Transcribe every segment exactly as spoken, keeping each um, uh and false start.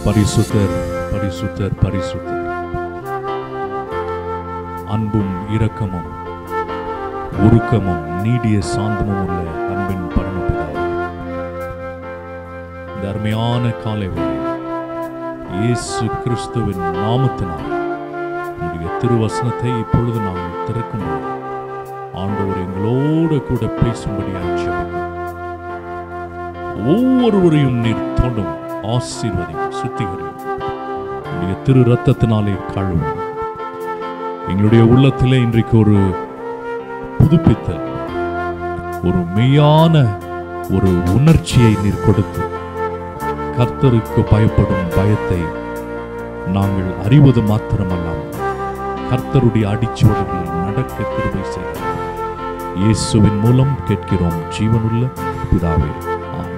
பரிசுத்தர் பரிசுத்தர் பரிசுத்தர். அன்பும் இரக்கமும் உருக்கமும் நீடிய சாந்தமும் உள்ள அன்பின் பரமபிதாவே, இந்த அருமையான காலை வேளை இயேசு கிறிஸ்துவின் நாமத்தினால் உடைய திருவசனத்தை இப்பொழுது நாங்கள் திறக்கும்போது ஆண்டவர் எங்களோடு கூட பேசும்படியாக ஜெபிக்கிறோம். ஒவ்வொருவரையும் நீர் தொடும், ஆசீர்வதியும், சுத்திகரியும், உடைய திரு ரத்தத்தினாலே கழுவும். எங்களுடைய உள்ளத்திலே இன்றைக்கு ஒரு புதுப்பித்தல், ஒரு மெய்யான ஒரு உணர்ச்சியை நீர் கொடுத்து கர்த்தருக்கு பயப்படும் பயத்தை நாங்கள் அறிவது மாத்திரமல்லாமல் கர்த்தருடைய அடிச்சுவடுகளில் நடக்க கிருபை செய்கிறோம். இயேசுவின் மூலம் கேட்கிறோம் ஜீவனுள்ள பிதாவே, ஆமென்.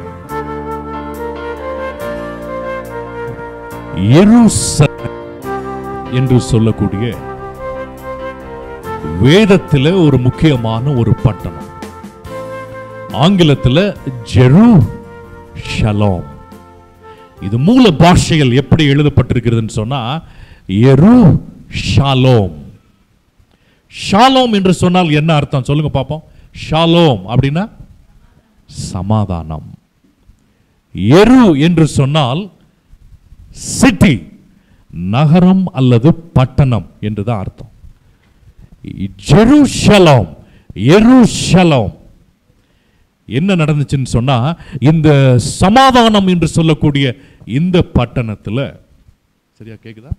எருசலேம் என்று சொல்லக்கூடிய வேதத்தில் ஒரு முக்கியமான ஒரு பட்டணம். ஆங்கிலத்தில் ஜெருசலேம். இது மூல பாஷைகள் எப்படி எழுதப்பட்டிருக்கிறதுன்னு சொன்னா எருஷலேம். ஷாலோம் என்று சொன்னால் என்ன அர்த்தம் சொல்லுங்க பாப்போம். ஷாலோம் அப்படின்னா சமாதானம். எரு என்று சொன்னால் சிட்டி, நகரம் அல்லது பட்டணம் என்றுதான் அர்த்தம். ஜெருசலேம், எருசலேம். என்ன நடந்துச்சுன்னு சொன்னா, இந்த சமாதானம் என்று சொல்லக்கூடிய இந்த பட்டணத்தில், சரியா கேக்குதா,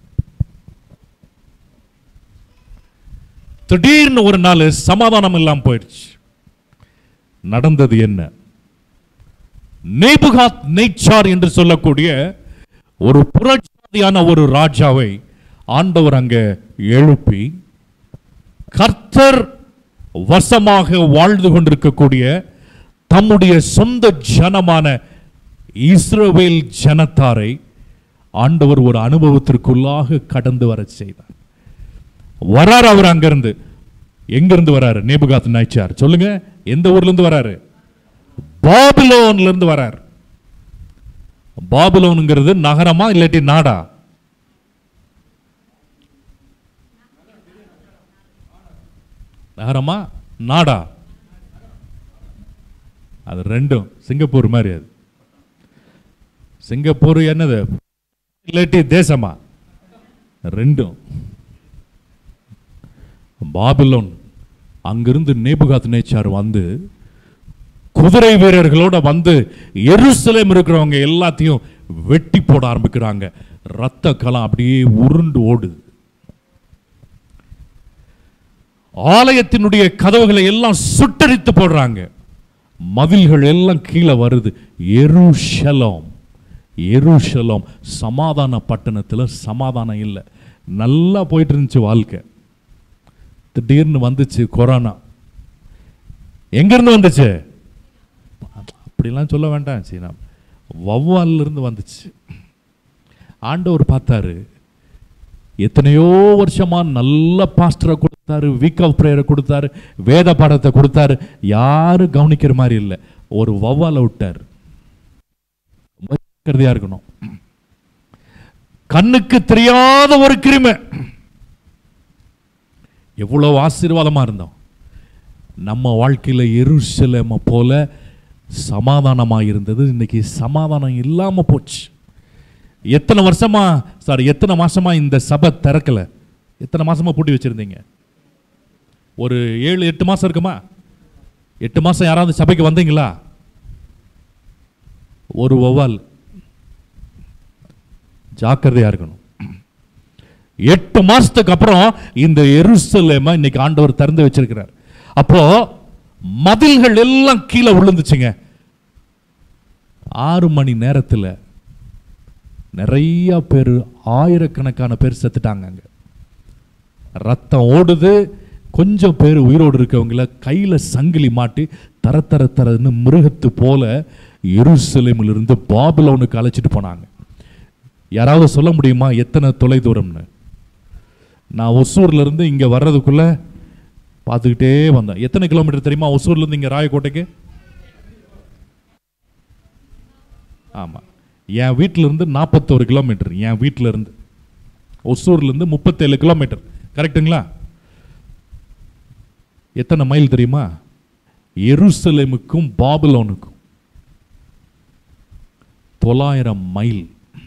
திடீர்னு ஒரு நாள் சமாதானம் இல்லாம போயிடுச்சு. நடந்தது என்ன? நேபுகாத் நேச்சார் என்று சொல்லக்கூடிய ஒரு புரட்சியான ஒரு ராஜாவை ஆண்டவர் அங்கே எழுப்பி கர்த்தர் வசமாக வாழ்ந்து கொண்டிருக்கக்கூடிய தம்முடைய சொந்த ஜனமான இஸ்ரவேல் ஜனத்தாரை ஆண்டவர் ஒரு அனுபவத்திற்குள்ளாக கடந்து வர செய்தார். வராரு அவர். அங்கிருந்து எங்கிருந்து வராரு? நேபுகாத் நேச்சார். சொல்லுங்க, எந்த ஊர்ல இருந்து வராரு? பாபிலோன்ல இருந்து வரார். பாபிலோன்ங்கிறது நகரமா இல்லாட்டி நாடா? நகரமா நாடா? அது ரெண்டும் சிங்கப்பூர் மாதிரி. அது சிங்கப்பூர் என்னது இல்லாட்டி தேசமா? ரெண்டும். பாபிலோன். அங்கிருந்து நேபுகாத் நேச்சார் வந்து குதிரை வீரர்களோட வந்து எருசலேம் இருக்கிறவங்க எல்லாத்தையும் வெட்டி போட ஆரம்பிக்கிறாங்க. ரத்த களம் அப்படியே உருண்டு ஓடுது. ஆலயத்தினுடைய கதவுகளை எல்லாம் சுட்டரித்து போடுறாங்க. மதில்கள் எல்லாம் கீழே வருது. எருசலேம், எருசலேம் சமாதான பட்டணத்தில் சமாதானம் இல்லை. நல்லா போயிட்டு இருந்துச்சு வாழ்க்கை. திடீர்னு வந்துச்சு கொரோனா. எங்கிருந்து வந்துச்சு? அப்படிலாம் சொல்ல வேண்டாம், சீனா வௌவால்ல இருந்து வந்துச்சு. ஆண்டவர் பார்த்தாரு, எத்தனையோ வருஷமா நல்ல பாஸ்டரை கொடுத்தாரு, வீக் ஆஃப் பிரேயரை கொடுத்தாரு, வேத பாடத்தை கொடுத்தாரு, யாரும் கவனிக்கிற மாதிரி இல்லை. ஒரு வௌவாலை விட்டார். கருதியா இருக்கணும். கண்ணுக்கு தெரியாத ஒரு கிருமி. எவ்வளவு ஆசீர்வாதமா இருந்தோம். நம்ம வாழ்க்கையில எருசலேமை போல சமாதானமா இருந்தது, இன்னைக்கு சமாதானம் இல்லாம போச்சு. எத்தனை வருஷமா சாரி எத்தனை மாசமா இந்த சபை திறக்கல? எத்தனை மாசமா பூட்டி வச்சிருந்தீங்க? ஒரு ஏழு எட்டு மாசம் இருக்குமா? எட்டு மாசம் யாராவது சபைக்கு வந்தீங்களா? ஒரு வௌவால். ஜாக்கிரதையா இருக்கணும். எட்டு மாசத்துக்கு அப்புறம் இந்த எருசலேமை இன்னைக்கு ஆண்டவர் திறந்து வச்சிருக்கிறார். அப்போ மதில்கள் எல்லாம் கீழே விழுந்துச்சுங்க. ஆறு மணி நேரத்தில் நிறைய பேர், ஆயிரக்கணக்கான பேர் செத்துட்டாங்க. ரத்தம் ஓடுது. கொஞ்சம் பேர் உயிரோடு இருக்கவங்கள கையில சங்கிலி மாட்டி தர தர தரன்னு மிருகத்து போல எருசலேமில் இருந்து பாபிலோனுக்கு அழைச்சிட்டு போனாங்க. யாராவது சொல்ல முடியுமா எத்தனை தொலை தூரம்னு? நான் ஒசூர்ல இருந்து இங்க வர்றதுக்குள்ள பார்த்துக்கிட்டே வந்தேன். எத்தனை கிலோமீட்டர் தெரியுமா ஒசூர்ல இருந்து இங்க ராயக்கோட்டைக்கு? ஆமா, என் வீட்டில இருந்து நாற்பத்தோரு கிலோமீட்டர், என் வீட்டில இருந்து ஒசூர்ல இருந்து முப்பத்தேழு கிலோமீட்டர், கரெக்டுங்களா? எத்தனை மைல் தெரியுமா? எருசலேமுக்கும் பாபிலோனுக்கும் தொள்ளாயிரம் மைல்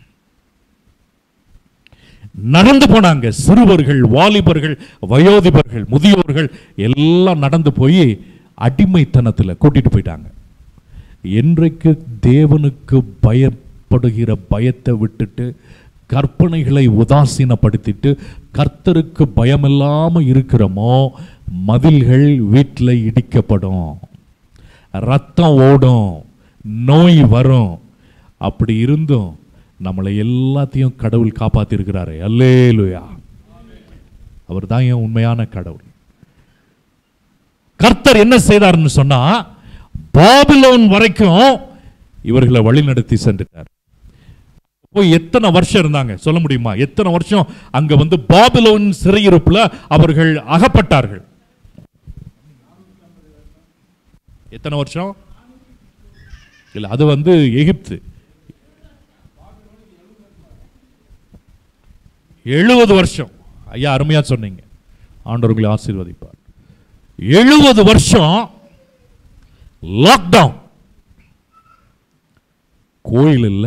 நடந்து போனாங்க. சிறுவர்கள், வாலிபர்கள், வயோதிபர்கள், முதியோர்கள் எல்லாம் நடந்து போய் அடிமைத்தனத்தில் கூட்டிட்டு போயிட்டாங்க. என்றைக்கு தேவனுக்கு பயப்படுகிற பயத்தை விட்டுட்டு கற்பனைகளை உதாசீனப்படுத்திட்டு கர்த்தருக்கு பயமில்லாமல் இருக்கிறோமோ, மதில்கள் வீட்டில் இடிக்கப்படும், ரத்தம் ஓடும், நோய் வரும். அப்படி இருந்தும் நம்மளை எல்லாத்தையும் கடவுள் காப்பாத்திருக்கிறாரு. அல்லேலூயா. அவர் தான் என் உண்மையான கடவுள். கர்த்தர் என்ன செய்தார்னு சொன்னா, பாபிலோன் வரைக்கும் இவர்களை வழிநடத்தி சென்றார். போய் எத்தனை வருஷம் இருந்தாங்க சொல்ல முடியுமா? எத்தனை வருஷம் அங்க வந்து பாபிலோன் சிறையிருப்புல அவர்கள் அகப்பட்டார்கள்? எத்தனை வருஷம்? இல்ல, அது வந்து எகிப்து. எழுபது வருஷம். ஐயா அருமையா சொன்னீங்க, ஆண்டவர் உங்களை ஆசீர்வதிப்பார். எழுபது வருஷம் லாக்டவுன். கோயில் இல்லை,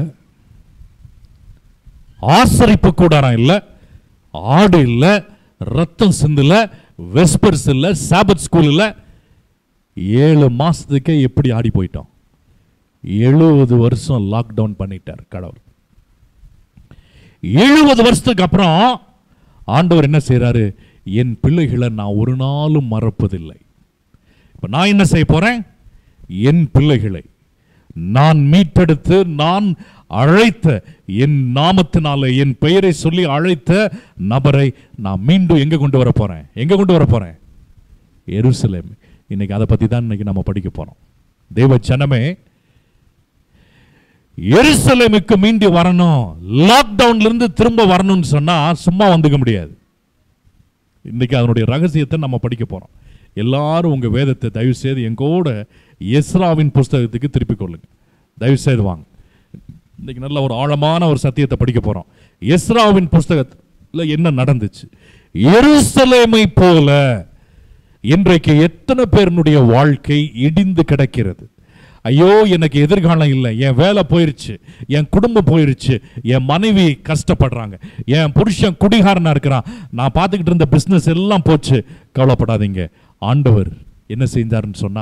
ஆசரிப்பு கூடாரம் இல்லை, ஆடு இல்லை, ரத்தம் சிந்தல, வெஸ்பர்ஸ் இல்லை, சாபத் ஸ்கூல் இல்லை. ஏழு மாசத்துக்கே எப்படி ஆடி போயிட்டோம். எழுபது வருஷம் லாக்டவுன் பண்ணிட்டார் கடவுள். எழுபது வருஷத்துக்கு அப்புறம் ஆண்டவர் என்ன செய்யறாரு? என் பிள்ளைகளை நான் ஒரு நாளும் மறப்பதில்லை. இப்ப நான் என்ன செய்ய போறேன்? என் பிள்ளைகளை நான் மீட்டெடுத்து, நான் அழைத்த, என் நாமத்தினால என் பெயரை சொல்லி அழைத்த நபரை நான் மீண்டும் எங்க கொண்டு வர போறேன்? எங்க கொண்டு வர போறேன்? எருசலேம். இன்னைக்கு அதை பத்தி தான் இன்னைக்கு நம்ம படிக்க போறோம். தேவ ஜனமே, எருசலேமுக்கு மீண்டு வரணும், லாக்டவுன்ல இருந்து திரும்ப வரணும்னு சொன்னா சும்மா வந்துக்க முடியாது. இன்னைக்கு அதனுடைய ரகசியத்தை நம்ம படிக்க போறோம். எல்லாரும் உங்க வேதத்தை தயவு செய்து எங்கூட எஸ்ராவின் புஸ்தகத்துக்கு திருப்பிக் கொள்ளுங்க. தயவு செய்து வாங்க. இன்னைக்கு நல்ல ஒரு ஆழமான ஒரு சத்தியத்தை படிக்க போறோம். எஸ்ராவின் புஸ்தகத்தில் என்ன நடந்துச்சு? எருசலேமை போல இன்றைக்கு எத்தனை பேருடைய வாழ்க்கை இடிந்து கிடக்கிறது. ஐயோ, எனக்கு எதிர்காலம் இல்லை, என் வேலை போயிருச்சு, என் குடும்பம் போயிருச்சு, என் மனைவி கஷ்டப்படுறாங்க, என் புருஷன் குடிகாரனா இருக்கிறான், நான் பார்த்துக்கிட்டு இருந்த பிசினஸ் எல்லாம் போச்சு. கவலைப்படாதீங்க. ஆண்டவர் என்ன செஞ்சாருன்னு சொன்னா,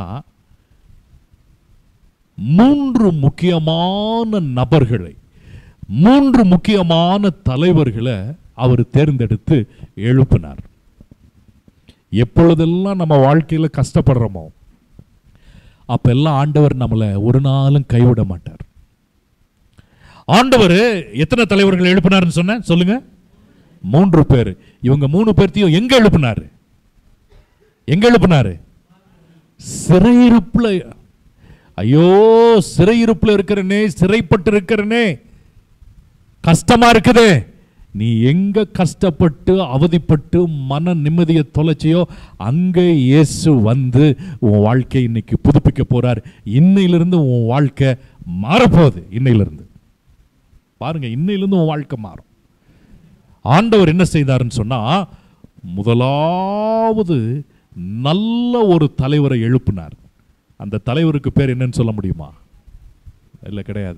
மூன்று முக்கியமான நபர்களை, மூன்று முக்கியமான தலைவர்களை அவர் தேர்ந்தெடுத்து எழுப்பினார். எப்பொழுதெல்லாம் நம்ம வாழ்க்கையில கஷ்டப்படுறோமோ அப்பெல்லாம் ஆண்டவர் நம்மளை ஒரு நாளும் கைவிட மாட்டார். ஆண்டவர் எத்தனை தலைவர்கள் எழுப்பினார்னு சொன்ன சொல்லுங்க? மூன்று பேர். இவங்க மூணு பேர்த்தையும் எங்க எழுப்பினாரு? எங்க எழுப்பினாரு? சிறையிருப்புல. ஐயோ, சிறையிருப்புல இருக்கிறனே, சிறைப்பட்டு இருக்கிறனே, கஷ்டமா இருக்குதே. நீ எங்க கஷ்டப்பட்டு அவதிப்பட்டு மன நிம்மதியை தொலைச்சியோ அங்கே இயேசு வந்து உன் வாழ்க்கை இன்னைக்கு புதுப்பிக்க போறார். இன்னையிலிருந்து உன் வாழ்க்கை மாறப்போகுது. இன்னையிலிருந்து பாருங்க, இன்னையிலிருந்து உன் வாழ்க்கை மாறும். ஆண்டவர் என்ன செய்தாருன்னு சொன்னா, முதலாவது நல்ல ஒரு தலைவரை எழுப்பினார். அந்த தலைவருக்கு பேர் என்னன்னு சொல்ல முடியுமா? இல்லை, கிடையாது.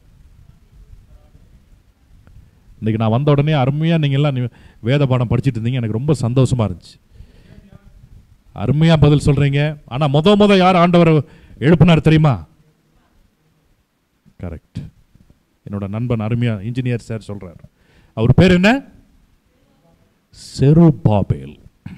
இன்னைக்கு நான் வந்த உடனே அருமையாக நீங்கள் எல்லாம் வேத பாடம் படிச்சுட்டு இருந்தீங்க. எனக்கு ரொம்ப சந்தோஷமா இருந்துச்சு. அருமையாக பதில் சொல்றீங்க. ஆனால் முத முத யார் ஆண்டவர் எழுப்பினார் தெரியுமா? கரெக்ட். என்னோட நண்பன் அருமையா இன்ஜினியர் சார் சொல்றார். அவர் பேர் என்ன? செருபாபேல்.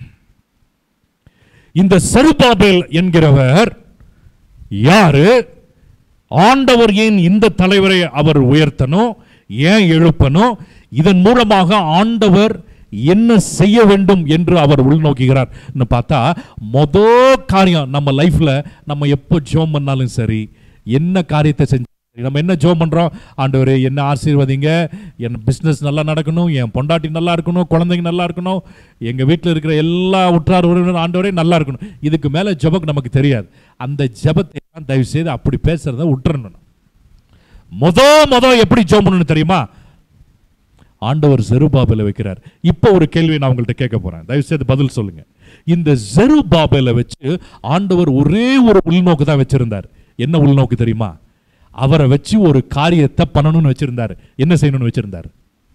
இந்த செருபாபேல் என்கிறவர் யாரு? ஆண்டவர் ஏன் இந்த தலைவரை அவர் உயர்த்தணும், ஏன் எழுப்பணும், இதன் மூலமாக ஆண்டவர் என்ன செய்ய வேண்டும் என்று அவர் உள்நோக்குகிறார் பார்த்தா, மொதல் காரியம் நம்ம லைஃப்ல நம்ம எப்போ ஜெபம் பண்ணாலும் சரி, என்ன காரியத்தை செஞ்சு நம்ம என்ன ஜெபம் பண்றோம்? ஆண்டவரே என்ன ஆசீர்வதிங்க, என் பிசினஸ் நல்லா நடக்கணும், என் பொண்டாட்டி நல்லா இருக்கணும், குழந்தைங்க நல்லா இருக்கணும், எங்க வீட்டில் இருக்கிற எல்லா உற்றார் உறவினர் ஆண்டவரே நல்லா இருக்கணும். இதுக்கு மேல ஜெபம் நமக்கு தெரியாது. அந்த ஜெபத்தை தயவு செய்து அப்படி பேசுறத விட்டுறணும். மொத மொத எப்படி ஜெபம் பண்ணணும் தெரியுமா? ஆண்டவர் செருபாபேலை வைக்கிறார். இப்போ ஒரு கேள்வி நான் உங்கள்கிட்ட கேட்க போறேன், தயவு செய்து பதில் சொல்லுங்க. இந்த செருபாபேலை வச்சு ஆண்டவர் ஒரே ஒரு உள்நோக்கு தான் வச்சிருந்தார். என்ன உள்நோக்கு தெரியுமா? அவரை வச்சு ஒரு காரியத்தை பண்ணணும்னு வச்சிருந்தார். என்ன செய்யணும்னு வச்சிருந்தார்?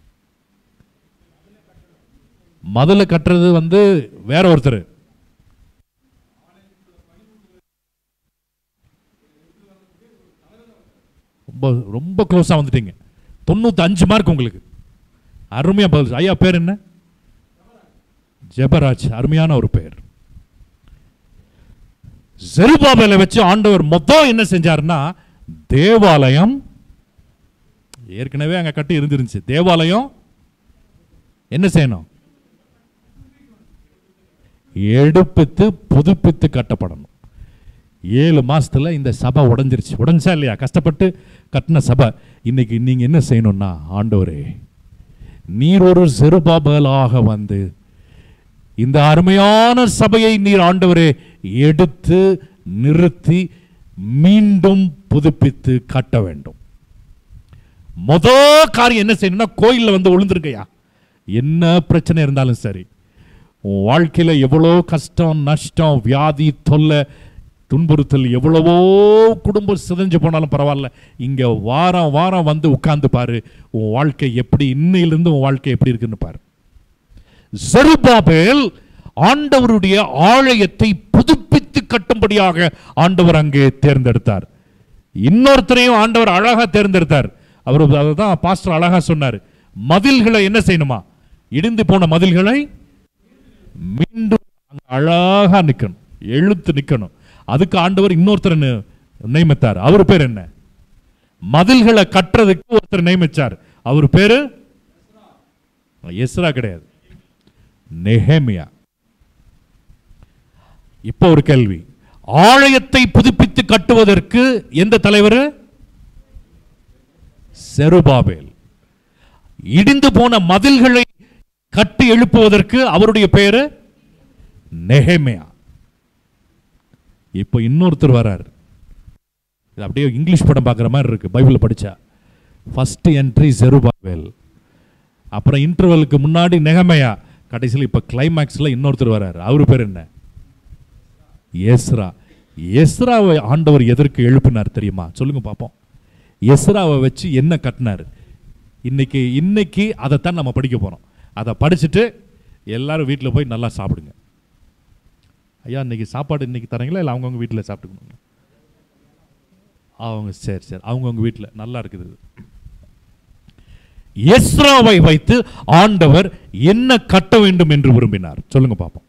மதலை கட்டுறது வந்து வேற ஒருத்தர். ரொம்ப ரொம்ப க்ளோஸா வந்துட்டீங்க. தொண்ணூத்தி அஞ்சு மார்க் உங்களுக்கு. அருமையா பதில். ஐயா பேர் என்ன? ஜெபராஜ். அருமையான ஒரு பெயர். செருபாபேலை வச்சு ஆண்டவர் மொத்தம் என்ன செஞ்சாருன்னா, தேவாலயம் ஏற்கனவே அங்க கட்டி இருந்துருந்துச்சு. தேவாலயம் என்ன செய்யணும்? எடுப்பித்து புதுப்பித்து கட்டப்படணும். ஏழு மாசத்துல இந்த சபை உடைஞ்சிருச்சு. உடைஞ்சா இல்லையா? கஷ்டப்பட்டு கட்டின சபை. இன்னைக்கு நீங்க என்ன செய்யணும்னா, ஆண்டவரே நீர் ஒரு செருபாபேலாக வந்து இந்த அருமையான சபையை நீர் ஆண்டவரே எடுத்து நிறுத்தி மீண்டும் புதுப்பித்து கட்ட வேண்டும். முதல் காரியம் என்ன செய்யணும்னா, கோயிலில் வந்து விழுந்துருக்கையா, என்ன பிரச்சனை இருந்தாலும் சரி, உன் வாழ்க்கையில் எவ்வளோ கஷ்டம், நஷ்டம், வியாதி, தொல்லை, துன்புறுத்தல், எவ்வளவோ குடும்பம் சிதைஞ்சு போனாலும் பரவாயில்ல, இங்கே வாரம் வாரம் வந்து உட்கார்ந்து பாரு, உன் வாழ்க்கை எப்படி, இன்னையிலிருந்து உன் வாழ்க்கை எப்படி இருக்குன்னு பாரு. செருபாபேல் ஆண்டவருடைய ஆலயத்தை புதுப்பித்து கட்டும்படியாக ஆண்டவர் அங்கே தேர்ந்தெடுத்தார். இன்னொருத்தரையும் ஆண்டவர் அழகா தேர்ந்தெடுத்தார். அவர் அதுதான் பாஸ்டர் அழகா சொன்னார். மதில்களை என்ன செய்யணுமா? இடிந்து போன மதில்களை மீண்டும் அழகா நிக்கணும், எழுத்து நிக்கணும். அதுக்கு ஆண்டவர் இன்னொருத்தர் நியமித்தார். அவர் பேர் என்ன? மதில்களை கட்டுறதுக்கு ஒருத்தர் நியமிச்சார். அவர் பேரு எஸ்ரா கிடையாது, நெஹேமியா. இப்போ ஒரு கேள்வி, ஆலயத்தை புதுப்பித்து கட்டுவதற்கு எந்த தலைவர்? செருபாபேல். இடிந்து போன மதில்களை கட்டி எழுப்புவதற்கு அவருடைய பெயரு நெஹேமியா. இப்போ இன்னொருத்தர் வரார். இது அப்படியே இங்கிலீஷ் படம் பார்க்குற மாதிரி இருக்கு பைபிள் படிச்சா. ஃபர்ஸ்ட் என்ட்ரி செருபாபேல், அப்புறம் இன்டர்வலுக்கு முன்னாடி நெஹேமியா, கடைசியில் இப்போ கிளைமேக்ஸில் இன்னொருத்தர் வரார். அவர் பேர் என்ன? எஸ்ரா. எஸ்ராவை ஆண்டவர் எதற்கு எழுப்பினார் தெரியுமா? சொல்லுங்க பார்ப்போம். எஸ்ராவை வச்சு என்ன கட்டினார்? இன்னைக்கு இன்னைக்கு அதைத்தான் நம்ம படிக்க போகிறோம். அதை படிச்சுட்டு எல்லாரும் வீட்டில் போய் நல்லா சாப்பிடுங்க. ஐயா இன்னைக்கு சாப்பாடு இன்னைக்கு தரீங்களா இல்லை அவங்கவுங்க வீட்டில் சாப்பிட்டுக்கணும்? அவங்க சரி சரி அவங்கவுங்க வீட்டில் நல்லா இருக்குது. எஸ்ராவை வைத்து ஆண்டவர் என்ன கட்ட வேண்டும் என்று விரும்பினார்? சொல்லுங்க பார்ப்போம்.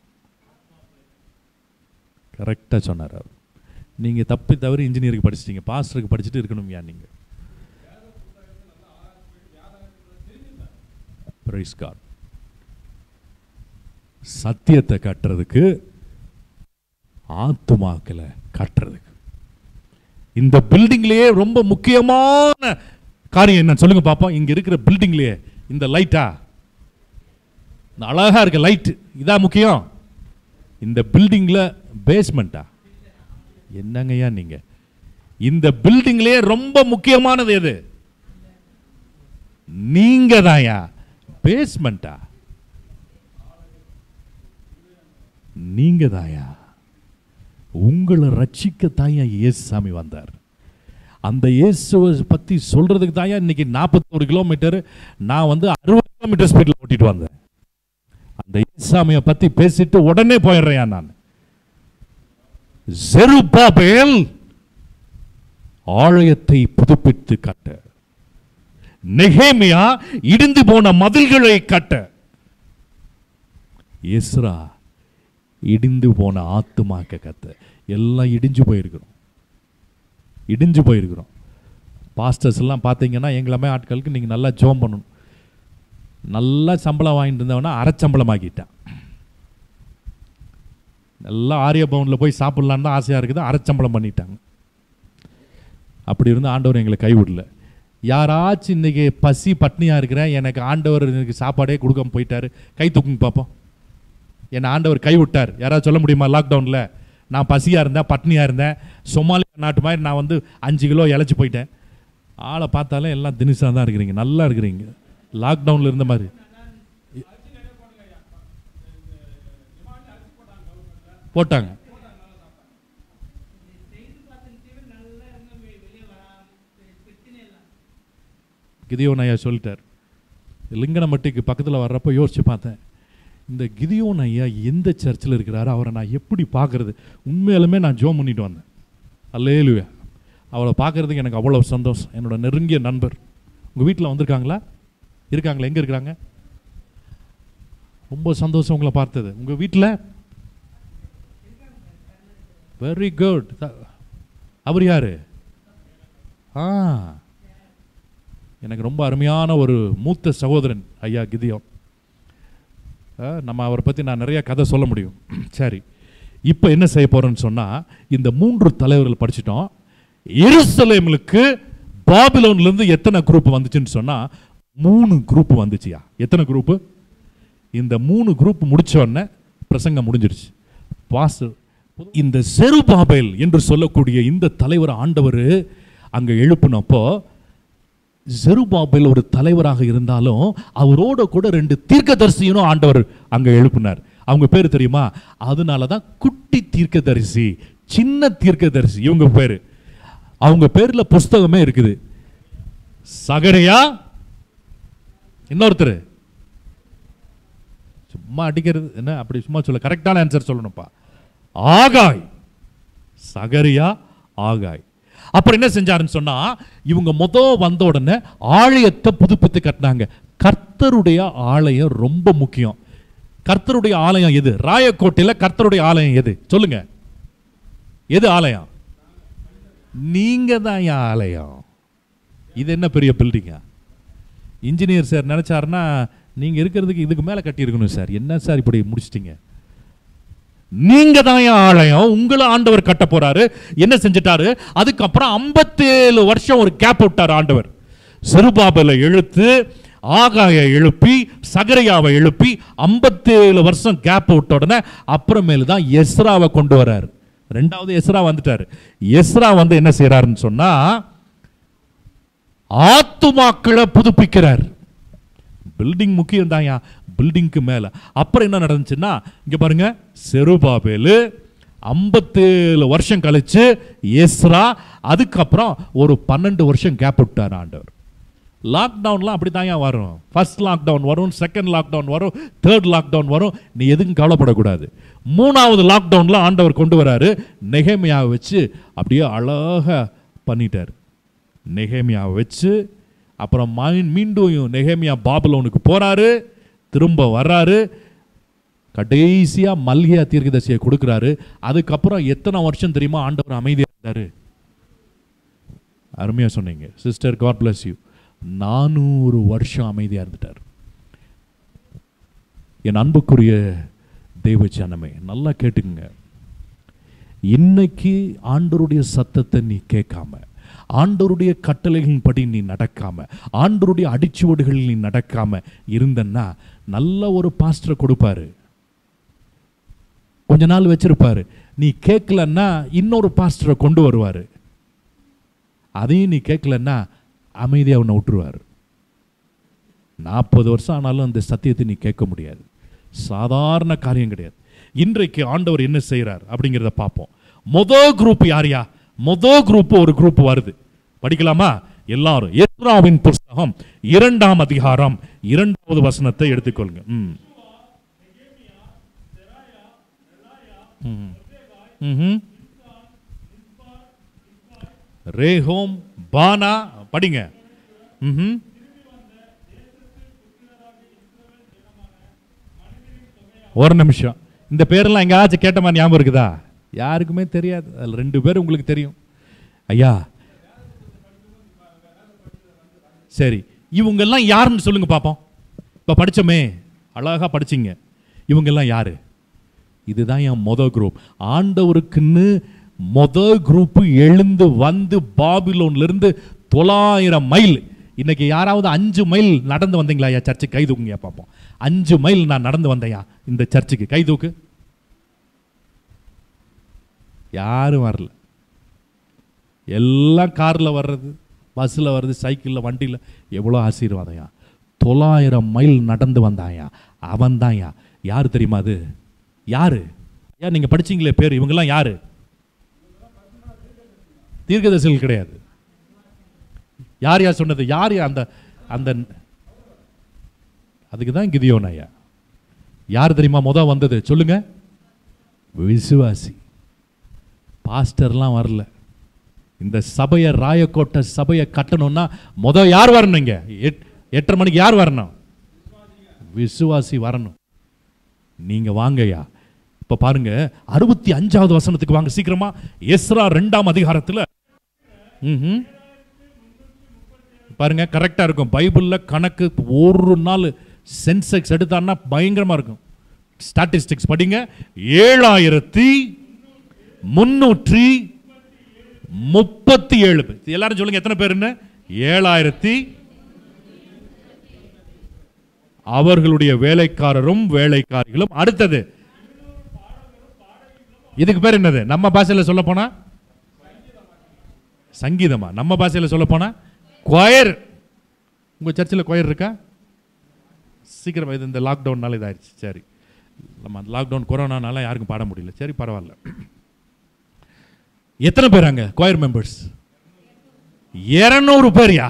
கரெக்டாக சொன்னார் அவர். நீங்கள் தப்பி தவறி இன்ஜினியருக்கு படிச்சிட்டீங்க, பாஸ்டருக்கு படிச்சுட்டு இருக்கணும். யா நீங்கள் பிரைஸ் காட். சத்தியத்தை கட்டுறதுக்கு, ஆத்துமாக்களை கட்டுறதுக்கு, இந்த பில்டிங்லேயே ரொம்ப முக்கியமான காரியம் என்ன சொல்லுங்க பார்ப்போம். இங்க இருக்கிற பில்டிங்லேயே இந்த லைட்டா, இந்த அழகா இருக்க லைட், இதான் முக்கியம். இந்த பில்டிங்ல பேஸ்மெண்டா என்னங்கய்யா நீங்க? இந்த பில்டிங்லேயே ரொம்ப முக்கியமானது எது? நீங்க தான்யா. பேஸ்மெண்டா நீங்க தாயா. உங்களை ரட்சிக்க தாயா இயேசு சாமி வந்தார். அந்த இயேசுவை பத்தி சொல்றதுக்கு தாயா இன்னைக்கு நாற்பத்தோரு கிலோமீட்டர் நான் வந்து அறுபது கிலோமீட்டர் ஸ்பீட்ல ஓட்டிட்டு வந்தேன். அந்த இயேசு சாமியை பத்தி பேசிட்டு உடனே போயிடுறேன் நான். செருபாபேல் ஆலயத்தை புதுப்பித்து கட்ட, நெஹேமியா இடிந்து போன மதில்களை கட்ட, எஸ்ரா இடிந்து போன ஆத்துமாக்க கத்த. எல்லாம் இடிஞ்சு போயிருக்கிறோம், இடிஞ்சு போயிருக்கிறோம். பாஸ்டர்ஸ் எல்லாம் பார்த்தீங்கன்னா எங்களமே ஆட்களுக்கு நீங்கள் நல்லா ஜோம் பண்ணணும். நல்லா சம்பளம் வாங்கிட்டு இருந்தவனா அரைச்சம்பளம் ஆக்கிட்டான். நல்லா ஆரிய பவனில் போய் சாப்பிட்லான்னு தான் ஆசையாக இருக்குது, அரைச்சம்பளம் பண்ணிட்டாங்க. அப்படி இருந்து ஆண்டவர் எங்களை கைவிடல. யாராச்சும் இன்றைக்கி பசி பட்னியாக இருக்கிறேன், எனக்கு ஆண்டவர் எனக்கு சாப்பாடே கொடுக்காம போயிட்டார், கை தூக்குங்க பார்ப்போம். என்னை ஆண்டவர் கைவிட்டார் யாராவது சொல்ல முடியுமா? லாக்டவுனில் நான் பசியாக இருந்தேன், பட்னியாக இருந்தேன், சொமாலியா நாட்டு மாதிரி நான் வந்து அஞ்சு கிலோ இழைச்சி போயிட்டேன். ஆளை பார்த்தாலே எல்லாம் தினிசாக தான் இருக்கிறீங்க, நல்லா இருக்கிறீங்க, லாக்டவுனில் இருந்த மாதிரி. போட்டாங்க. கிதியோன் ஐயா சொல்லிட்டார். லிங்கனமட்டிக்கு பக்கத்தில் வர்றப்போ யோசிச்சு பார்த்தேன், இந்த கிதியோன் ஐயா எந்த சர்ச்சில் இருக்கிறாரு, அவரை நான் எப்படி பார்க்கறது? உண்மையிலுமே நான் ஜோம் பண்ணிட்டு வந்தேன். அல்லேலூயா. அவளை பார்க்கறதுக்கு எனக்கு அவ்வளோ சந்தோஷம். என்னோட நெருங்கிய நண்பர். உங்கள் வீட்டில் வந்திருக்காங்களா? இருக்காங்களா? எங்கே இருக்கிறாங்க? ரொம்ப சந்தோஷம் உங்களை பார்த்தது. உங்கள் வீட்டில் வெரி குட். அவர் யாரு? ஆ, எனக்கு ரொம்ப அருமையான ஒரு மூத்த சகோதரன் ஐயா கிதியோன். நம்ம அவரை பற்றி நான் நிறைய கதை சொல்ல முடியும். சரி, இப்போ என்ன செய்ய போகிறோன்னு சொன்னால், இந்த மூன்று தலைவர்கள் படிச்சிட்டோம். எருசலேமுக்கு பாபிலோன்லேருந்து எத்தனை குரூப் வந்துச்சுன்னு சொன்னால், மூணு குரூப் வந்துச்சுயா. எத்தனை குரூப்பு? இந்த மூணு குரூப் முடிச்ச உடனே பிரசங்கம் முடிஞ்சிருச்சு. பாஸ் இந்த செருபாபேல் என்று சொல்லக்கூடிய இந்த தலைவர் ஆண்டவர் அங்கே எழுப்பினப்போ, செருபாபேல் ஒரு தலைவராக இருந்தாலும் அவரோட கூட ரெண்டு தீர்க்கதரிசியும் ஆண்டவர் அங்கே எழுப்பினார். அவங்க பேர் தெரியுமா? அதனால தான் குட்டி தீர்க்கதரிசி, சின்ன தீர்க்கதரிசி இவங்க பேரு. அவங்க பேர்ல புஸ்தகமே இருக்குது. சகரியா, இன்னொருத்தர் சும்மா அடிக்கிறது என்ன, அப்படி சும்மா சொல்ல, கரெக்டான ஆன்சர் சொல்லணும்ப்பா. ஆகாய். சகரியா, ஆகாய். அப்புறம் என்ன செஞ்சாருன்னு சொன்னா, இவங்க முத வந்த உடனே ஆலயத்தை புதுப்பித்து கட்டினாங்க. கர்த்தருடைய ஆலயம் ரொம்ப முக்கியம். கர்த்தருடைய ஆலயம் எது? ராயக்கோட்டையில் கர்த்தருடைய ஆலயம் எது? சொல்லுங்க, எது ஆலயம்? நீங்க தான் என் ஆலயம். இது என்ன பெரிய பில்டிங்கா? இன்ஜினியர் சார் நினைச்சாருன்னா நீங்க இருக்கிறதுக்கு இதுக்கு மேல கட்டி இருக்கணும் சார். என்ன சார் இப்படி முடிச்சிட்டீங்க? நீங்க தான் என் ஆலயம், உங்களை ஆண்டவர் கட்ட போறாரு. என்ன செஞ்சிட்டாரு? அதுக்கப்புறம் ஐம்பத்தி ஏழு வருஷம் ஒரு கேப் விட்டார் ஆண்டவர். செருபாபேலை எழுத்து, ஆகாயை எழுப்பி, சகரியாவை எழுப்பி, ஐம்பத்தி ஏழு வருஷம் கேப் விட்ட உடனே அப்புறமேல தான் எஸ்ராவை கொண்டு வர்றாரு. ரெண்டாவது எஸ்ரா வந்துட்டாரு. எஸ்ரா வந்து என்ன செய்யறாருன்னு சொன்னா, ஆத்துமாக்களை புதுப்பிக்கிறார். பில்டிங் முக்கியம் தான், பில்டிங்க்கு மேல. அப்புறம் என்ன நடந்துச்சுன்னா, இங்க பாருங்க, செருபாபேலு ஐம்பத்தேழு வருஷம் கழிச்சு எஸ்ரா, அதுக்கப்புறம் ஒரு பன்னெண்டு வருஷம் கேப் விட்டார் ஆண்டவர். லாக்டவுன்லாம் அப்படி தான் வரும். ஃபர்ஸ்ட் லாக்டவுன் வரும், செகண்ட் லாக்டவுன் வரும், தேர்ட் லாக்டவுன் வரும். நீ எதுக்கும் கவலைப்படக்கூடாது. மூணாவது லாக்டவுன்ல ஆண்டவர் கொண்டு வராரு. நெகேமியாவை வச்சு அப்படியே அழகா பண்ணிட்டார். நெகேமியாவை வச்சு அப்புறம் மீண்டும் நெகேமியா பாபிலோனுக்கு போறாரு, திரும்ப வர்றாரு. கடைசியா மல்கியா தீர்க்கதரிசியை கொடுக்கிறாரு. அதுக்கப்புறம் எத்தனை வருஷம் தெரியுமா ஆண்டவர் அமைதியா இருந்தாரு? அருமையா சொன்னீங்க சிஸ்டர், காட் பிளஸ் யூ. நானூறு வருஷம் அமைதியா இருந்துட்டார். என் அன்புக்குரிய தெய்வ ஜனமே, நல்லா கேட்டுக்குங்க. இன்னைக்கு ஆண்டவருடைய சத்தத்தை நீ கேட்காம, ஆண்டவருடைய கட்டளைகளின் படி நீ நடக்காம, ஆண்டவருடைய அடிச்சுவடுகளில் நீ நடக்காம இருந்தன்னா, நல்ல ஒரு பாஸ்டரை கொடுப்பாரு, கொஞ்ச நாள் வச்சிருப்பாரு. நீ கேட்கலன்னா இன்னொரு பாஸ்டரை கொண்டு வருவாரு. அதையும் நீ கேட்கலன்னா அமைதியாக உன்னை விட்டுருவார். நாற்பது வருஷம் ஆனாலும் அந்த சத்தியத்தை நீ கேட்க முடியாது. சாதாரண காரியம் கிடையாது. இன்றைக்கு ஆண்டவர் என்ன செய்யறார் அப்படிங்கிறத பார்ப்போம். மொதல் குரூப் யாரையா? மொதல் குரூப் ஒரு குரூப் வருது. படிக்கலாமா எல்லாரும்? எஸ்ராவின் புஸ்தகம் இரண்டாம் அதிகாரம் இரண்டாவது வசனத்தை எடுத்துக்கொள்ளுங்க. ம் ம் ரேஹோம், பானா, படிங்க. ம் ஒரு நிமிஷம். இந்த பேரெல்லாம் எங்கேயாச்சும் கேட்ட மாதிரி ஞாபகம் இருக்குதா? யாருக்குமே தெரியாது. அதில் ரெண்டு பேர் உங்களுக்கு தெரியும் ஐயா. சரி, இவங்கெல்லாம் யாருன்னு சொல்லுங்க பார்ப்போம். இப்போ படித்தோமே, அழகாக படிச்சிங்க. இவங்கெல்லாம் யாரு? இதுதான் என் மொதல் குரூப். ஆண்டவருக்குன்னு மொதல் குரூப் எழுந்து வந்து பாபிலோன்ல இருந்து தொள்ளாயிரம் மைல். இன்னைக்கு யாராவது அஞ்சு மைல் நடந்து வந்தீங்களா ஐயா சர்ச்சுக்கு? கை தூக்குங்க பார்ப்போம். அஞ்சு மைல் நான் நடந்து வந்தையா இந்த சர்ச்சுக்கு? கை தூக்கு. யாரும் வரல. எல்லாம் கார்ல வர்றது, பஸ்ஸில் வருது, சைக்கிளில், வண்டியில், எவ்வளோ ஆசீர்வாதம்யா. தொள்ளாயிரம் மைல் நடந்து வந்தாயா, அவன் தான்யா. யார் தெரியுமா அது? யாரு? ஏன் நீங்கள் படிச்சீங்களே பேர், இவங்கெல்லாம் யாரு? தீர்க்கதரிசிகள் கிடையாது. யார் யார் சொன்னது? யார் அந்த அந்த அதுக்கு தான் கிதியோன் ஐயா. யார் தெரியுமா முத வந்தது? சொல்லுங்க. விசுவாசி. பாஸ்டர்லாம் வரல. இந்த சபையை, ராயக்கோட்டை சபையை கட்டணும்னா முத யார் வரணும்? இங்க எட்டரை மணிக்கு யார் வரணும்? விசுவாசி வரணும். நீங்க வாங்கய்யா. இப்ப பாருங்க, அறுபத்தி அஞ்சாவது வசனத்துக்கு வாங்க சீக்கிரமா. எஸ்ரா ரெண்டாம் அதிகாரத்துல பாருங்க, கரெக்டா இருக்கும். பைபிள்ல கணக்கு ஒரு நாள் சென்செக்ஸ் எடுத்தான்னா பயங்கரமா இருக்கும். ஸ்டாட்டிஸ்டிக்ஸ் படிங்க. ஏழாயிரத்தி முன்னூற்றி முப்பத்தி ஏழு பேர். எல்லாரும் சொல்லுங்க எத்தனை பேருன்னு? ஏழாயிரத்தி. அவர்களுடைய வேலைக்காரரும் வேலைக்காரிகளும். அடுத்தது இதுக்கு பேர் என்னது? நம்ம பாஷையில் சொல்ல போனா சங்கீதமா? நம்ம பாஷையில் சொல்ல போனா கொயர். உங்க சர்ச்சில் கொயர் இருக்கா? சீக்கிரம். இது இந்த லாக்டவுன்னால இதாயிருச்சு. சரி, நம்ம லாக்டவுன் கொரோனானால யாருக்கும் பாட முடியல. சரி, பரவாயில்ல. எத்தனை பேர் அங்க கொயர் மெம்பர்ஸ்? இருநூறு பேர்யா.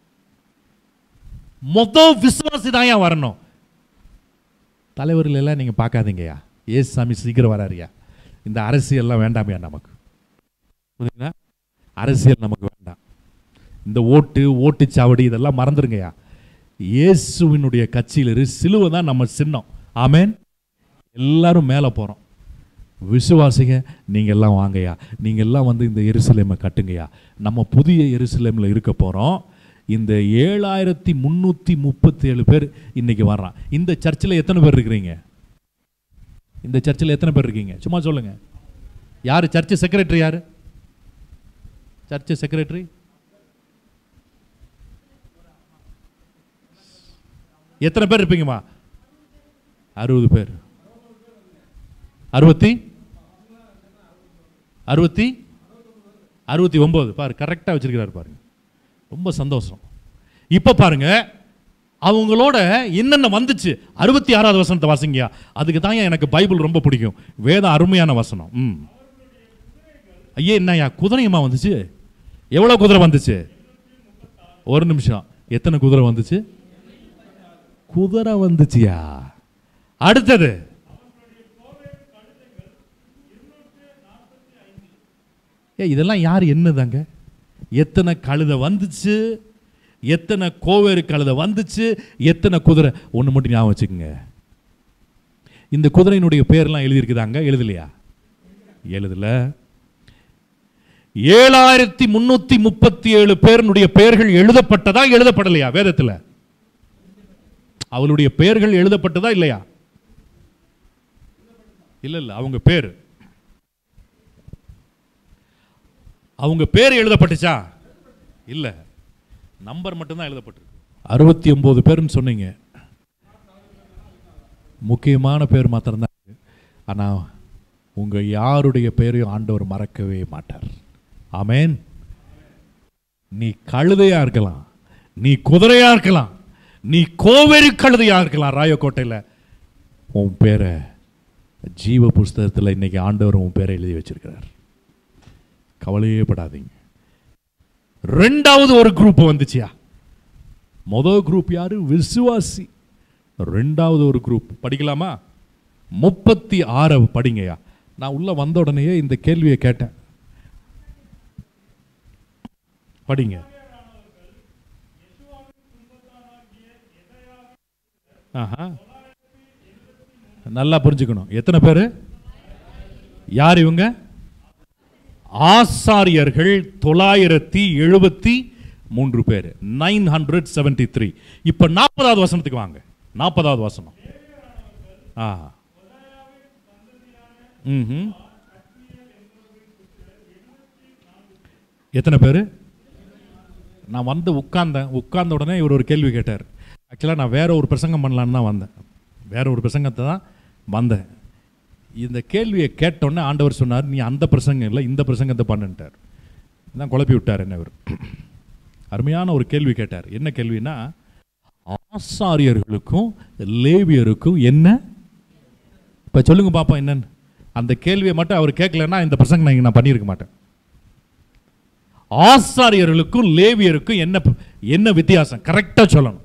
மொத்தம் விசுவாசி தான் வரணும். தலைவர்கள் எல்லாம் நீங்க பார்க்காதீங்கயா. ஏசு சாமி சீக்கிரம் வராருயா. இந்த அரசியல்லாம் வேண்டாமையா நமக்கு. அரசியல் நமக்கு வேண்டாம். இந்த ஓட்டு, ஓட்டுச்சாவடி இதெல்லாம் மறந்துருங்கயா. இயேசுவினுடைய கட்சியில் இரு. சிலுவை தான் நம்ம சின்னம். ஆமேன். எல்லாரும் மேலே போறோம். விசுவாசிங்க, நீங்க எல்லாம் வாங்கயா. நீங்க எல்லாம் வந்து இந்த எருசலேமை கட்டுங்கயா. நம்ம புதிய எருசலேமில் இருக்க போறோம். இந்த ஏழாயிரத்தி முன்னூத்தி முப்பத்தி ஏழு பேர் இன்னைக்கு வர்றான். இந்த சர்ச்சில் எத்தனை பேர் இருக்கிறீங்க? இந்த சர்ச்சில் எத்தனை பேர் இருக்கீங்க? சும்மா சொல்லுங்க. யாரு சர்ச் செக்ரட்டரி? யாரு சர்ச் செக்ரட்டரி? எத்தனை பேர் இருப்பீங்கம்மா? அறுபது பேர். அறுபத்தி அறுபத்தி அறுபத்தி ஒன்பது. பாரு, கரெக்டா வச்சிருக்கிறாரு பாருங்க. ரொம்ப சந்தோஷம். இப்ப பாருங்க, அவங்களோட என்னென்ன வந்துச்சு. அறுபத்தி ஆறாவது வசனத்தை வாசிங்க. அதுக்கு தான் எனக்கு பைபிள் ரொம்ப பிடிக்கும். வேதம் அருமையான வசனம். ம் ஐயே, என்னையா குதிரையுமா வந்துச்சு? எவ்வளவு குதிரை வந்துச்சு? ஒரு நிமிஷம். எத்தனை குதிரை வந்துச்சு? குதிரை வந்துச்சியா? அடுத்தது ஏ, இதெல்லாம் யார் என்னதாங்க? எத்தனை கழுதை வந்துச்சு? எத்தனை கோவேறு கழுதை வந்துச்சு? எத்தனை குதிரை? ஒன்று மட்டும் ஞாபகம் வச்சுக்கோங்க. இந்த குதிரையினுடைய பேர்லாம் எழுதியிருக்குதாங்க? எழுதலையா? எழுதல. ஏழாயிரத்தி முன்னூத்தி முப்பத்தி ஏழு பேருடைய பெயர்கள் எழுதப்பட்டதா எழுதப்படலையா வேதத்தில்? அவளுடைய பெயர்கள் எழுதப்பட்டதா இல்லையா? இல்ல இல்ல, அவங்க பேர் அவங்க பேர் எழுதப்பட்டுச்சா? இல்ல, நம்பர் மட்டும் தான் எழுதப்பட்டிருக்கு. அறுபத்தி ஒன்பது பேர்னு சொன்னீங்க. முக்கியமான பேர் மாத்திரம் தான். ஆனா உங்க யாருடைய பெயரையும் ஆண்டவர் மறக்கவே மாட்டார். ஆமேன். நீ கழுதையா இருக்கலாம், நீ குதிரையா இருக்கலாம், நீ கோவேறு கழுதையா இருக்கலாம். ராயக்கோட்டையில் உன் பேரை ஜீவ புஸ்தகத்தில் இன்னைக்கு ஆண்டவர் உன் பேரை எழுதி வச்சிருக்கிறார். கவலையே படாதீங்க. ரெண்டாவது ஒரு குரூப் வந்துச்சியா. முதல் குரூப் யாரு? விசுவாசி. ரெண்டாவது ஒரு குரூப் படிக்கலாமா? முப்பத்தி ஆறு படிங்கயா. நான் உள்ள வந்த உடனேயே இந்த கேள்வியை கேட்டேன். படிங்க. ஆஹா, நல்லா புரிஞ்சுக்கணும். எத்தனை பேரு? யார் இவங்க? ஆசாரியர்கள் தொள்ளாயிரத்தி எழுபத்தி மூன்று பேர். Nine hundred seventy three. இப்ப நாற்பதாவது வசனத்துக்கு வாங்க. நாற்பதாவது வசனம். ஆ ம் எத்தனை பேரு? நான் வந்து உட்கார்ந்தேன். உட்கார்ந்த உடனே இவர் ஒரு கேள்வி கேட்டார். ஆக்சுவலாக நான் வேற ஒரு பிரசங்கம் பண்ணலான்னு தான் வந்தேன். வேற ஒரு பிரசங்கத்தை தான் வந்தேன். இந்த கேள்வியை கேட்டோன்னே ஆண்டவர் சொன்னார், நீ அந்த பிரசங்கம் இல்லை, இந்த பிரசங்கத்தை பண்ணுன்ட்டார். தான் குழப்பி விட்டார் என்ன இவர். அருமையான ஒரு கேள்வி கேட்டார். என்ன கேள்வினா, ஆசாரியர்களுக்கும் லேவியருக்கும் என்ன? இப்ப சொல்லுங்க பாப்போம் என்னன்னு. அந்த கேள்வியை மட்டும் அவர் கேட்கலன்னா இந்த பிரசங்கம் நான் பண்ணியிருக்க மாட்டேன். ஆசாரியர்களுக்கும் லேவியருக்கும் என்ன என்ன வித்தியாசம்? கரெக்டா சொல்லணும்.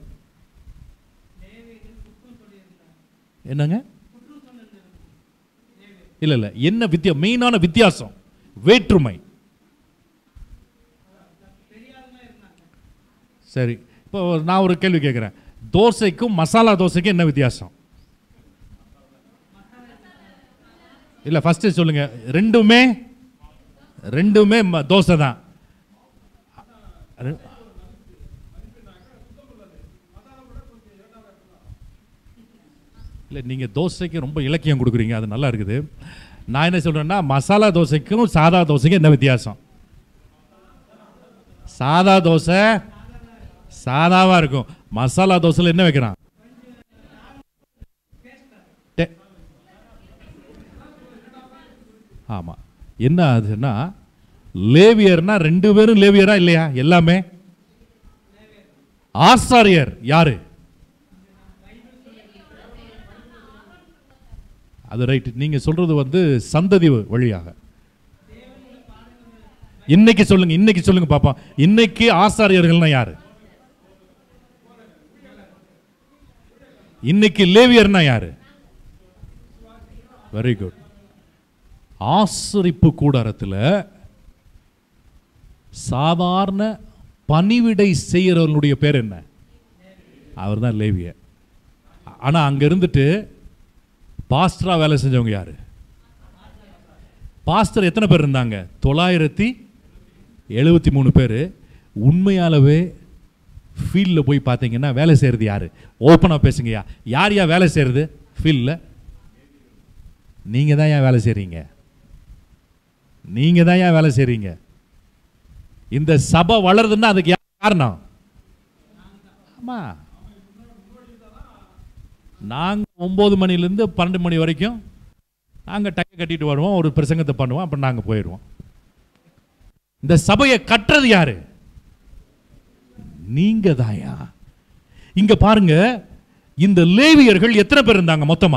என்னங்க? இல்ல இல்ல என்ன வித்தியா மெயினான வித்தியாசம், வேற்றுமை. சரி, இப்போ நான் ஒரு கேள்வி கேட்கிறேன். தோசைக்கும் மசாலா தோசைக்கும் என்ன வித்தியாசம்? இல்ல ஃபர்ஸ்ட் சொல்லுங்க. ரெண்டுமே ரெண்டுமே தோசை தான். இல்லை, நீங்கள் தோசைக்கு ரொம்ப இலக்கியம் கொடுக்குறீங்க, அது நல்லா இருக்குது. நான் என்ன சொல்கிறேன்னா, மசாலா தோசைக்கும் சாதா தோசைக்கும் என்ன வித்தியாசம்? சாதா தோசை சாதாவாக இருக்கும், மசாலா தோசையில் என்ன வைக்கிறான்? ஆமாம். என்ன ஆகுதுன்னா, லேவியர்னா ரெண்டு பேரும் லேவியரா இல்லையா? எல்லாமே. ஆசாரியர் யாரு? அது ரைட். நீங்க சொல்றது வந்து சந்ததி வழியாக. இன்னைக்கு சொல்லுங்க, இன்னைக்கு சொல்லுங்க பாப்பா. இன்னைக்கு ஆசாரியர்கள்னா யாரு? இன்னைக்கு லேவியர்னா யாரு? Very good. ஆசரிப்பு கூடாரத்தில் சாதாரண பணிவிடை செய்யறவர்களுடைய பேர் என்ன? அவர் தான் லேவியர். ஆனா அங்க இருந்துட்டு பாஸ்டரா வேலை செஞ்சவங்க யாரு? பாஸ்டர் எத்தனை பேர் இருந்தாங்க? தொள்ளாயிரத்தி எழுபத்தி மூணு பேர். உண்மையாலவே ஃபீல்டில் போய் பார்த்தீங்கன்னா வேலை செய்கிறது யாரு? ஓப்பனாக பேசுங்கய்யா. யார் யா வேலை செய்கிறது ஃபீல்டில்? நீங்கள் தான் ஏன் வேலை செய்கிறீங்க? நீங்கள் தான் ஏன் வேலை செய்கிறீங்க? இந்த சபை வளருதுன்னா அதுக்கு யார் காரணம்? ஆமாம், நாங்கள் ஒம்பது மணிலேருந்து பன்னெண்டு மணி வரைக்கும் நாங்கள் டை கட்டிட்டு வருவோம், ஒரு பிரசங்கத்தை பண்ணுவோம், அப்புறம் நாங்கள் போயிடுவோம். இந்த சபையை கட்டுறது யாரு? நீங்க தாயா. இங்க பாருங்க, இந்த லேவியர்கள் எத்தனை பேர் இருந்தாங்க மொத்தமா?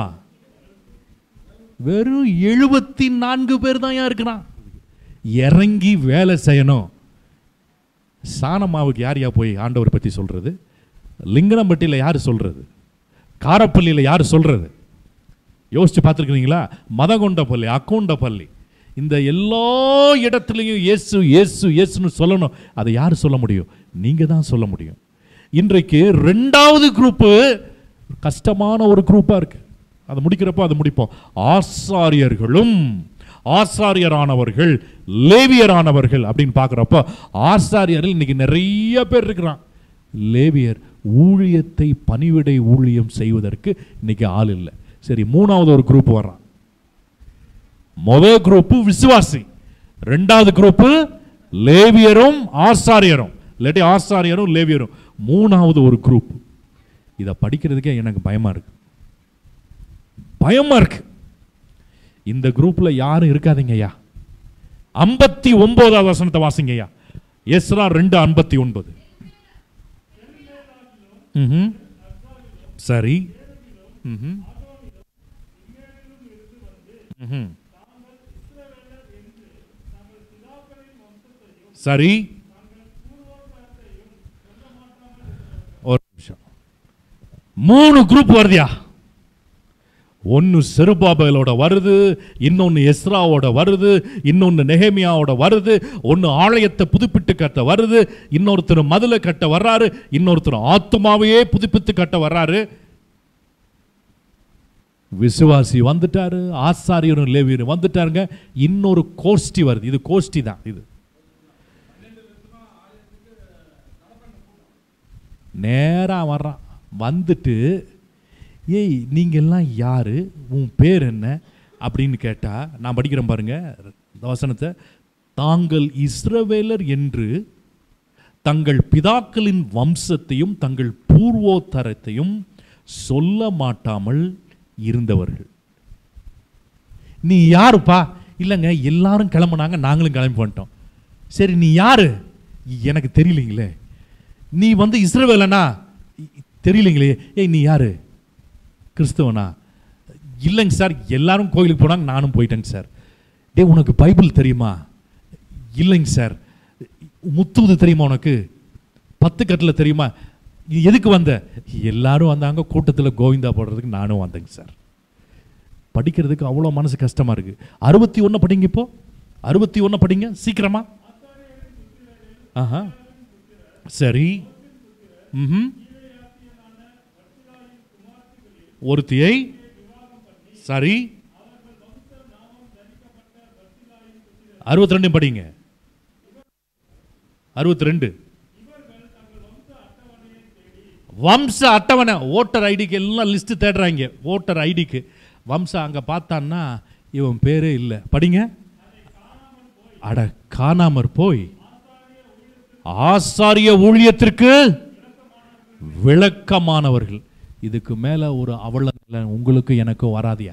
வெறும் எழுபத்தி நான்கு பேர் தான் இருக்கிறான். இறங்கி வேலை செய்யணும். சாணமாவுக்கு யார் யா போய் ஆண்டவர் பற்றி சொல்றது? லிங்கனம்பட்டியில் யார் சொல்றது? காரப்பள்ளியில் யார் சொல்றது? யோசிச்சு பார்த்துருக்கிறீங்களா? மதகொண்டப்பள்ளி, அக்கௌண்டப்பள்ளி, இந்த எல்லா இடத்துலையும் இயேசு இயேசு இயேசுன்னு சொல்லணும். அதை யார் சொல்ல முடியும்? நீங்க தான் சொல்ல முடியும். இன்றைக்கு ரெண்டாவது குரூப்பு கஷ்டமான ஒரு குரூப்பா இருக்கு. அதை முடிக்கிறப்போ அதை முடிப்போம். ஆசாரியர்களும் ஆசாரியரானவர்கள் லேவியரானவர்கள் அப்படின்னு பார்க்குறப்போ, ஆசாரியர்கள் இன்னைக்கு நிறைய பேர் இருக்கிறான். லேவியர் ஊழியத்தை பணிவிடை ஊழியம் செய்வதற்கு இன்னைக்கு ஆள் இல்லை. சரி, மூணாவது ஒரு குரூப் வர்றான். முதல் குரூப் விசுவாசி, ரெண்டாவது குரூப் லேவியரும் ஆசாரியரும், இல்லாட்டி ஆசாரியரும் லேவியரும். மூணாவது ஒரு குரூப். இதை படிக்கிறதுக்கே எனக்கு பயமா இருக்கு, பயமா இருக்கு. இந்த குரூப்ல யாரும் இருக்காதீங்க ஐயா. ஐம்பத்தி ஒன்பதாவது வசனத்தை வாசிங்க ஐயா. எஸ்ரா ரெண்டு ஐம்பத்தி ஒன்பது. சரி. சரி, ஒரு நிமிஷம். மூணு குரூப் வருதியா? ஒன்னு செருபாபேலோட வருது, இன்னொன்னு எஸ்ராவோட வருது, இன்னொன்னு நெகேமியாவோட வருது, ஒன்னு ஆலயத்தை புதுப்பித்து கட்ட வருது, இன்னொருத்தர் மதுளை கட்ட வர்றாரு, இன்னொருத்தர் ஆத்துமாவையே புதுப்பித்து கட்ட வர்றாரு. விசுவாசி வந்துட்டாரு, ஆசாரியரும் லேவியரும் வந்துட்டாருங்க. இன்னொரு கோஷ்டி வருது. இது கோஷ்டி தான். இது நேரா வர்றான். வந்துட்டு, ஏய் நீங்க எல்லாம் யாரு, உன் பேர் என்ன அப்படின்னு கேட்டா, நான் படிக்கிறேன் பாருங்க வசனத்தை. தாங்கள் இஸ்ரவேலர் என்று தங்கள் பிதாக்களின் வம்சத்தையும் தங்கள் பூர்வோத்தரத்தையும் சொல்ல மாட்டாமல் இருந்தவர்கள். நீ யாருப்பா? இல்லைங்க, எல்லாரும் கிளம்புனாங்க, நாங்களும் கிளம்பி வந்துட்டோம். சரி, நீ யாரு? எனக்கு தெரியலீங்களே. நீ வந்து இஸ்ரவேலனா தெரியலங்களே, ஏய் நீ யாரு, கிறிஸ்தவனா? இல்லைங்க சார், எல்லாரும் கோயிலுக்கு போனாங்க, நானும் போயிட்டேங்க சார். டே உனக்கு பைபிள் தெரியுமா? இல்லைங்க சார். முத்துவது தெரியுமா உனக்கு? பத்து கட்டில் தெரியுமா? நீ எதுக்கு வந்த? எல்லாரும் வந்தாங்க, கூட்டத்தில் கோவிந்தா போடுறதுக்கு நானும் வந்தேங்க சார். படிக்கிறதுக்கு அவ்வளோ மனசு கஷ்டமா இருக்கு. அறுபத்தி ஒன்று படிங்க, இப்போ அறுபத்தி ஒன்று படிங்க சீக்கிரமா. ஆஹா சரி. ம் ஒருத்தியை சரி. அறுபத்தி ரெண்டு படிங்க. அறுபத்தி ரெண்டு வம்ச அட்டவணை, ஓட்டர் ஐடிக்கு எல்லாம் லிஸ்ட் தேடுறாங்க. ஓட்டர் ஐடிக்கு வம்சம் அங்க பார்த்தான்னா இவன் பேரே இல்லை. படிங்க. அட காணாமற் போய் ஆசாரிய ஊழியத்திற்கு விளக்கமானவர்கள். இதுக்கு மேல ஒரு அவல உங்களுக்கு எனக்கு வராதியா?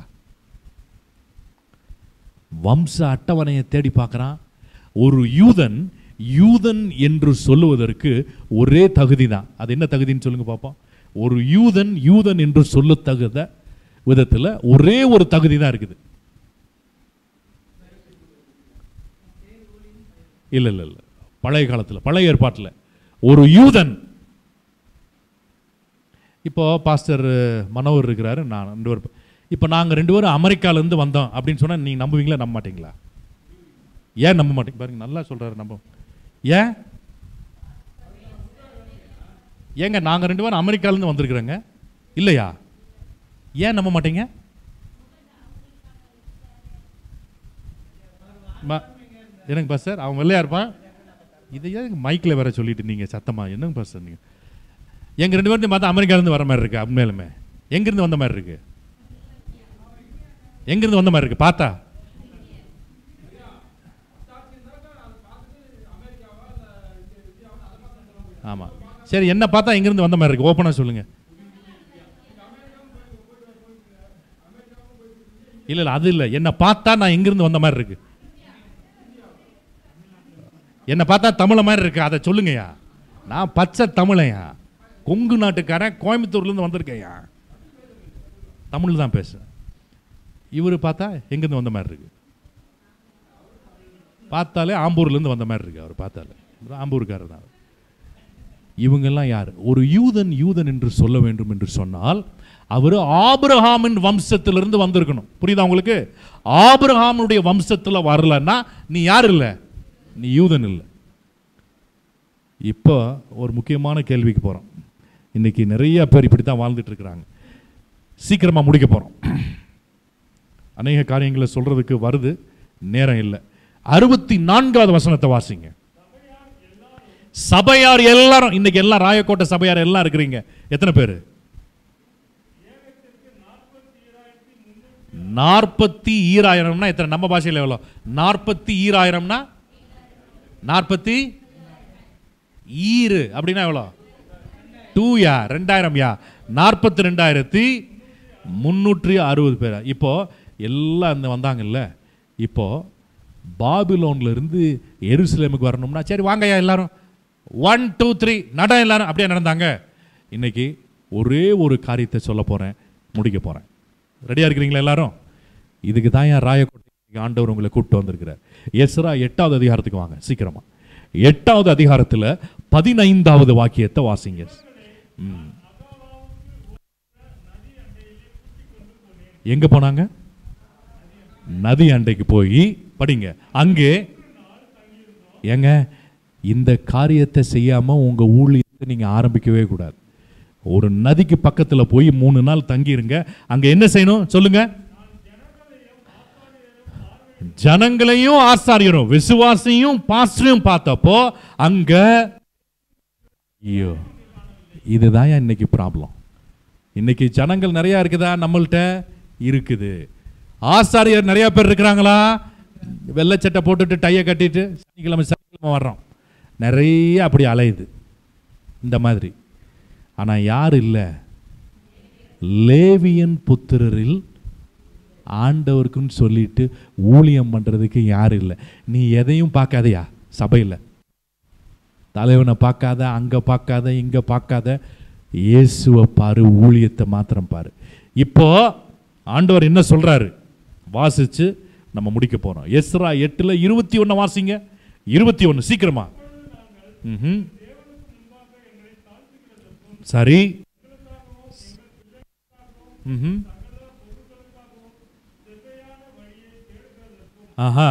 வம்ச அட்டவணையை தேடி பார்க்கறான். ஒரு யூதன் யூதன் என்று சொல்லுவதற்கு ஒரே தகுதி தான். அது என்ன தகுதின்னு சொல்லுங்க பாப்போம். ஒரு யூதன் யூதன் என்று சொல்ல தகுத விதத்தில் ஒரே ஒரு தகுதி தான் இருக்குது. இல்ல இல்ல இல்ல பழைய காலத்தில், பழைய ஏற்பாட்டில் ஒரு யூதன். இப்போ பாஸ்டர் மனோவர் இருக்கிறாரு, நான் ரெண்டு பேரும். இப்போ நாங்கள் ரெண்டு பேரும் அமெரிக்காவிலேருந்து வந்தோம் அப்படின்னு சொன்னால் நீங்கள் நம்புவீங்களா நம்ப மாட்டீங்களா? ஏன் நம்ப மாட்டீங்க? பாருங்க, நல்லா சொல்கிறாரு. நம்ப ஏன் ஏங்க நாங்கள் ரெண்டு பேரும் அமெரிக்காவிலேருந்து வந்திருக்கிறோங்க இல்லையா? ஏன் நம்ப மாட்டீங்க? என்னங்க பாஸ்டர், அவன் வெள்ளையா இருப்பான். இதை ஏன் மைக்கில் வேற சொல்லிட்டு நீங்கள் சத்தமா? என்னங்க பாஸ்டர் நீங்கள் எங்கள் ரெண்டு பேரும் பார்த்தா அமெரிக்காவிலேருந்து வர மாதிரி இருக்கு. உண்மையிலுமே எங்கேருந்து வந்த மாதிரி இருக்கு? எங்கிருந்து வந்த மாதிரி இருக்கு பார்த்தா? ஆமா சரி, என்ன பார்த்தா எங்கிருந்து வந்த மாதிரி இருக்கு? ஓப்பனா சொல்லுங்க. இல்ல இல்ல அது இல்ல, என்ன பார்த்தா நான் எங்கிருந்து வந்த மாதிரி இருக்கு? என்ன பார்த்தா தமிழ மாதிரி இருக்கு, அதை சொல்லுங்கய்யா. நான் பச்சை தமிழையா, கொங்கு நாட்டுக்காரன், கோயம்புத்தூர்ல இருந்து வந்திருக்கையா, தமிழ் தான் பேசுறேன். இவரு பார்த்தா எங்கிருந்து வந்த மாதிரி இருக்கு? பார்த்தாலே ஆம்பூர்ல இருந்து வந்த மாதிரி இருக்கு. அவர் பார்த்தாலே ஆம்பூர்காரர் தான். இவங்கெல்லாம் யார்? ஒரு யூதன் யூதன் என்று சொல்ல வேண்டும் என்று சொன்னால் அவர் ஆபிரகாமின் வம்சத்திலிருந்து வந்திருக்கணும். புரியுதா உங்களுக்கு? ஆபிரகாமுடைய வம்சத்தில் வரலன்னா நீ யார் இல்லை? நீ யூதன் இல்லை. இப்போ ஒரு முக்கியமான கேள்விக்கு போகிறோம். இன்னைக்கு நிறைய பேர் இப்படி தான் வாழ்ந்துட்டு இருக்கிறாங்க. சீக்கிரமாக முடிக்க போகிறோம். அநேக காரியங்களை சொல்றதுக்கு வருது, நேரம் இல்லை. அறுபத்தி நான்காவது வசனத்தை வாசிங்க. சபையார் எல்லாரும் இன்னைக்கு எல்லாம் ராயக்கோட்டை சபையார் எல்லாம் இருக்கிறீங்க. எத்தனை பேர்? நாற்பத்தி ஈராயிரம்னா எத்தனை? நம்ம பாஷையில் எவ்வளோ? நாற்பத்தி ஈராயிரம்னா நாற்பத்தி ஈரு அப்படின்னா எவ்வளோ? டூ யா ரெண்டாயிரம் யா நாற்பத்தி ரெண்டாயிரத்தி முன்னூற்றி அறுபது பேர். இப்போ எல்லாம் இந்த வந்தாங்கல்ல. இப்போ பாபிலோன்ல இருந்து எருசலேமுக்கு வரணும்னா சரி வாங்கய்யா எல்லாரும் ஒன் டூ த்ரீ நட எல்லாரும் அப்படியே நடந்தாங்க. இன்னைக்கு ஒரே ஒரு காரியத்தை சொல்ல போறேன், முடிக்க போறேன். ரெடியா இருக்கிறீங்களா எல்லாரும்? இதுக்கு தான் என் ராயக்கோட்டை ஆண்டவர் உங்களை கூப்பிட்டு வந்திருக்கிறார். எஸ்ரா எட்டாவது அதிகாரத்துக்கு வாங்க சீக்கிரமா. எட்டாவது அதிகாரத்தில் பதினைந்தாவது வாக்கியத்தை வாசிங்க. எங்க போனாங்க? நதி அண்டைக்கு போய் படிங்க. அங்கே ஏங்க இந்த காரியத்தை செய்யாம உங்க ஊழியத்தை நீங்க ஆரம்பிக்கவே கூடாது. ஒரு நதிக்கு பக்கத்துல போய் மூணு நாள் தங்கிருங்க. அங்க என்ன செய்யணும் சொல்லுங்க? ஜனங்களையும் ஆசாரியரும் விசுவாசியும் பாஸ்டரையும் பார்த்தப்போ அங்க ஐயோ இதுதான் இன்னைக்கு ப்ராப்ளம். இன்னைக்கு ஜனங்கள் நிறைய இருக்குதா? நம்மள்கிட்ட இருக்குது. ஆசாரியர் நிறைய பேர் இருக்கிறாங்களா? வெள்ளைச்சட்டை போட்டுட்டு டைய கட்டிட்டு சனிக்கிழமை சனிக்கிழமை வர்றோம். நிறைய அப்படி அலையுது இந்த மாதிரி. ஆனா யார் இல்லை? லேவியன் புத்திரரில் ஆண்டவருக்குன்னு சொல்லிட்டு ஊழியம் பண்றதுக்கு யார் இல்லை? நீ எதையும் பார்க்காதையா சபையில்? தலைவனை பார்க்காத, அங்கே பார்க்காத, இங்கே பார்க்காத, இயேசுவை பாரு, ஊழியத்தை மாத்திரம் பாரு. இப்போ ஆண்டவர் என்ன சொல்றாரு வாசிச்சு நம்ம முடிக்க போறோம். எஸ்ரா எட்டுல இருபத்தி ஒன்னு வாசிங்க. இருபத்தி ஒன்னு சீக்கிரமா. ம் சரி. ம் ஆஹா.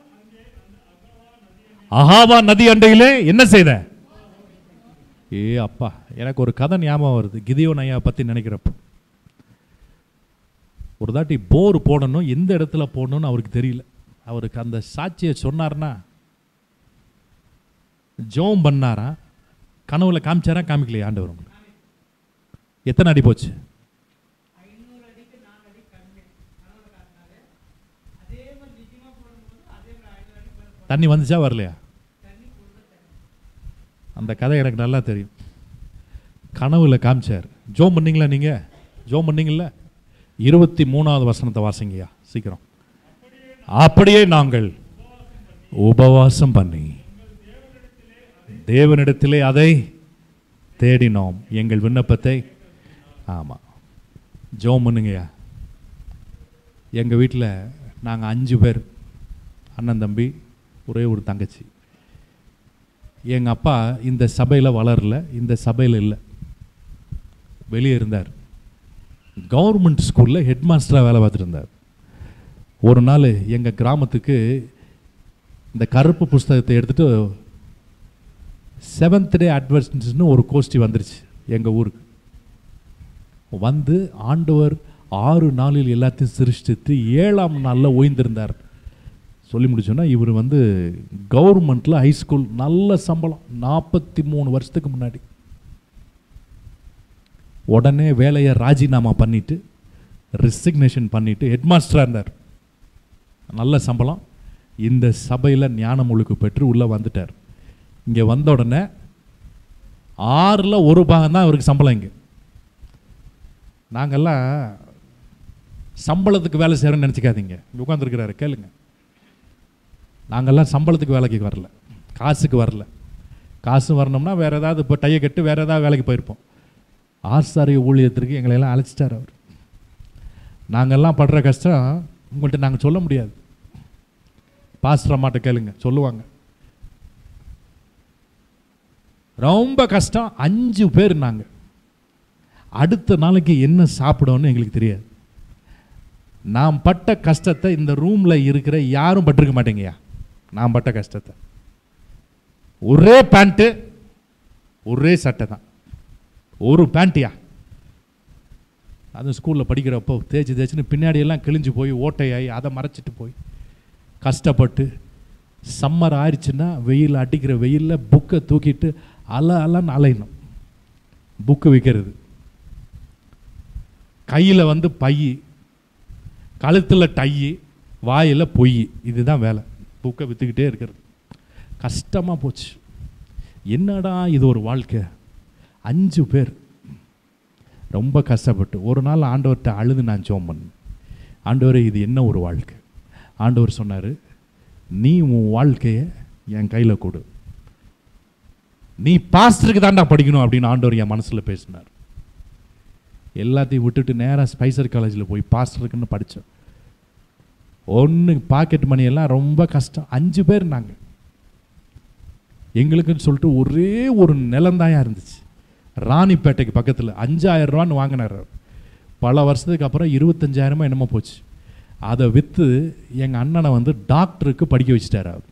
அகாவா நதி அண்டையிலே என்ன செய்த? ஏ அப்பா, எனக்கு ஒரு கதை ஞாபகம் வருது. கிதியோன் ஐயா பத்தி நினைக்கிறப்ப, ஒரு தாட்டி போர் போடணும், எந்த இடத்துல போடணும்னு அவருக்கு தெரியல. அவருக்கு அந்த சாட்சியை சொன்னார்னா, ஜோம் பண்ணாரா, கனவுல காமிச்சாரா, காமிக்கலையா ஆண்டவர்? எத்தனை அடி போச்சு? தண்ணி வந்துச்சா வரலையா? அந்த கதை எனக்கு நல்லா தெரியும். கனவுல காமிச்சார். ஜோம் பண்ணீங்களா? நீங்க ஜோம் பண்ணீங்கல்ல? இருபத்தி மூணாவது வசனத்தை வாசிங்கயா சீக்கிரம். அப்படியே நாங்கள் உபவாசம் பண்ணி தேவனிடத்திலே அதை தேடினோம், எங்கள் விண்ணப்பத்தை. ஆமா, ஜோம் பண்ணுங்கய்யா. எங்க வீட்டில் நாங்கள் அஞ்சு பேர், அண்ணன் தம்பி, ஒரே ஒரு தங்கச்சி. எங்கள் அப்பா இந்த சபையில் வளரல, இந்த சபையில் இல்லை, வெளியே இருந்தார். கவர்மெண்ட் ஸ்கூலில் ஹெட் மாஸ்டராக வேலை பார்த்துட்டு இருந்தார். ஒரு நாள் எங்கள் கிராமத்துக்கு இந்த கருப்பு புஸ்தகத்தை எடுத்துகிட்டு செவன்த் டே அட்வென்டிஸ்ட்னு ஒரு கோஷ்டி வந்துருச்சு எங்கள் ஊருக்கு. வந்து ஆண்டவர் ஆறு நாளில் எல்லாத்தையும் சிருஷ்டித்து ஏழாம் நாளில் ஓய்ந்திருந்தார். சொல்லி முடிச்சோன்னா, இவர் வந்து கவர்மெண்ட்டில் ஹைஸ்கூல் நல்ல சம்பளம், நாற்பத்தி மூணு வருஷத்துக்கு முன்னாடி. உடனே வேலையை ராஜினாமா பண்ணிவிட்டு ரிசிக்னேஷன் பண்ணிவிட்டு ஹெட் மாஸ்டராக இருந்தார். நல்ல சம்பளம். இந்த சபையில் ஞானம் ஒழுக்கு பெற்று உள்ளே வந்துட்டார். இங்கே வந்த உடனே ஆறில் ஒரு பாகம் தான் அவருக்கு சம்பளம். இங்கே நாங்கள்லாம் சம்பளத்துக்கு வேலை செய்கிறோன்னு நினச்சிக்காதீங்க. இங்கே உட்காந்துருக்கிறாரு, கேளுங்க. நாங்கள்லாம் சம்பளத்துக்கு வேலைக்கு வரல, காசுக்கு வரல. காசு வரணும்னா வேறு ஏதாவது இப்போ டையை கட்டு வேறு ஏதாவது வேலைக்கு போயிருப்போம். ஆசாரிய ஊழியத்திற்கு எங்களையெல்லாம் அழைச்சிட்டார் அவர். நாங்கள்லாம் படுற கஷ்டம் உங்கள்கிட்ட நாங்கள் சொல்ல முடியாது. பாஸ்டர் அம்மாட்ட கேளுங்க, சொல்லுவாங்க. ரொம்ப கஷ்டம். அஞ்சு பேர் நாங்கள். அடுத்த நாளைக்கு என்ன சாப்பிடணும்னு எங்களுக்கு தெரியாது. நாம் பட்ட கஷ்டத்தை இந்த ரூமில் இருக்கிற யாரும் பட்டிருக்க மாட்டேங்கய்யா. நான் பட்ட கஷ்டத்தை, ஒரே பேண்ட்டு ஒரே சட்டை தான், ஒரு பேண்ட்டியா. அது ஸ்கூலில் படிக்கிறப்போ தேய்ச்சி தேய்ச்சின்னு பின்னாடியெல்லாம் கிழிஞ்சு போய் ஓட்டையாகி அதை மறைச்சிட்டு போய் கஷ்டப்பட்டு, சம்மர் ஆயிடுச்சுன்னா வெயில் அடிக்கிற வெயிலில் புக்கை தூக்கிட்டு அல அலன்னு அலையணும். புக்கு விற்கிறது, கையில் வந்து பை, கழுத்தில் டை, வாயில் பொய். இதுதான் வேலை. புக்கை விற்றுக்கிட்டே இருக்கிறது. கஷ்டமாக போச்சு. என்னடா இது ஒரு வாழ்க்கை. அஞ்சு பேர் ரொம்ப கஷ்டப்பட்டு ஒரு நாள் ஆண்டவர்கிட்ட அழுது நான் ஜெபம் பண்ணேன். ஆண்டவரே, இது என்ன ஒரு வாழ்க்கை? ஆண்டவர் சொன்னார், நீ உன் வாழ்க்கையை என் கையில் கொடு, நீ பாஸ்டருக்கு தாண்டா படிக்கணும் அப்படின்னு ஆண்டவர் என் மனசில் பேசினார். எல்லாத்தையும் விட்டுட்டு நேராக ஸ்பைசர் காலேஜில் போய் பாஸ்டருக்குன்னு படித்தோம். ஒன்று பாக்கெட் மணியெல்லாம் ரொம்ப கஷ்டம். அஞ்சு பேர் நாங்கள். எங்களுக்குன்னு சொல்லிட்டு ஒரே ஒரு நிலந்தாயா இருந்துச்சு, ராணிப்பேட்டைக்கு பக்கத்தில். அஞ்சாயிரம் ரூபான்னு வாங்கினார். பல வருஷத்துக்கு அப்புறம் இருபத்தஞ்சாயிரமா என்னமோ போச்சு. அதை விற்று எங்கள் அண்ணனை வந்து டாக்டருக்கு படிக்க வச்சுட்டார் அவர்.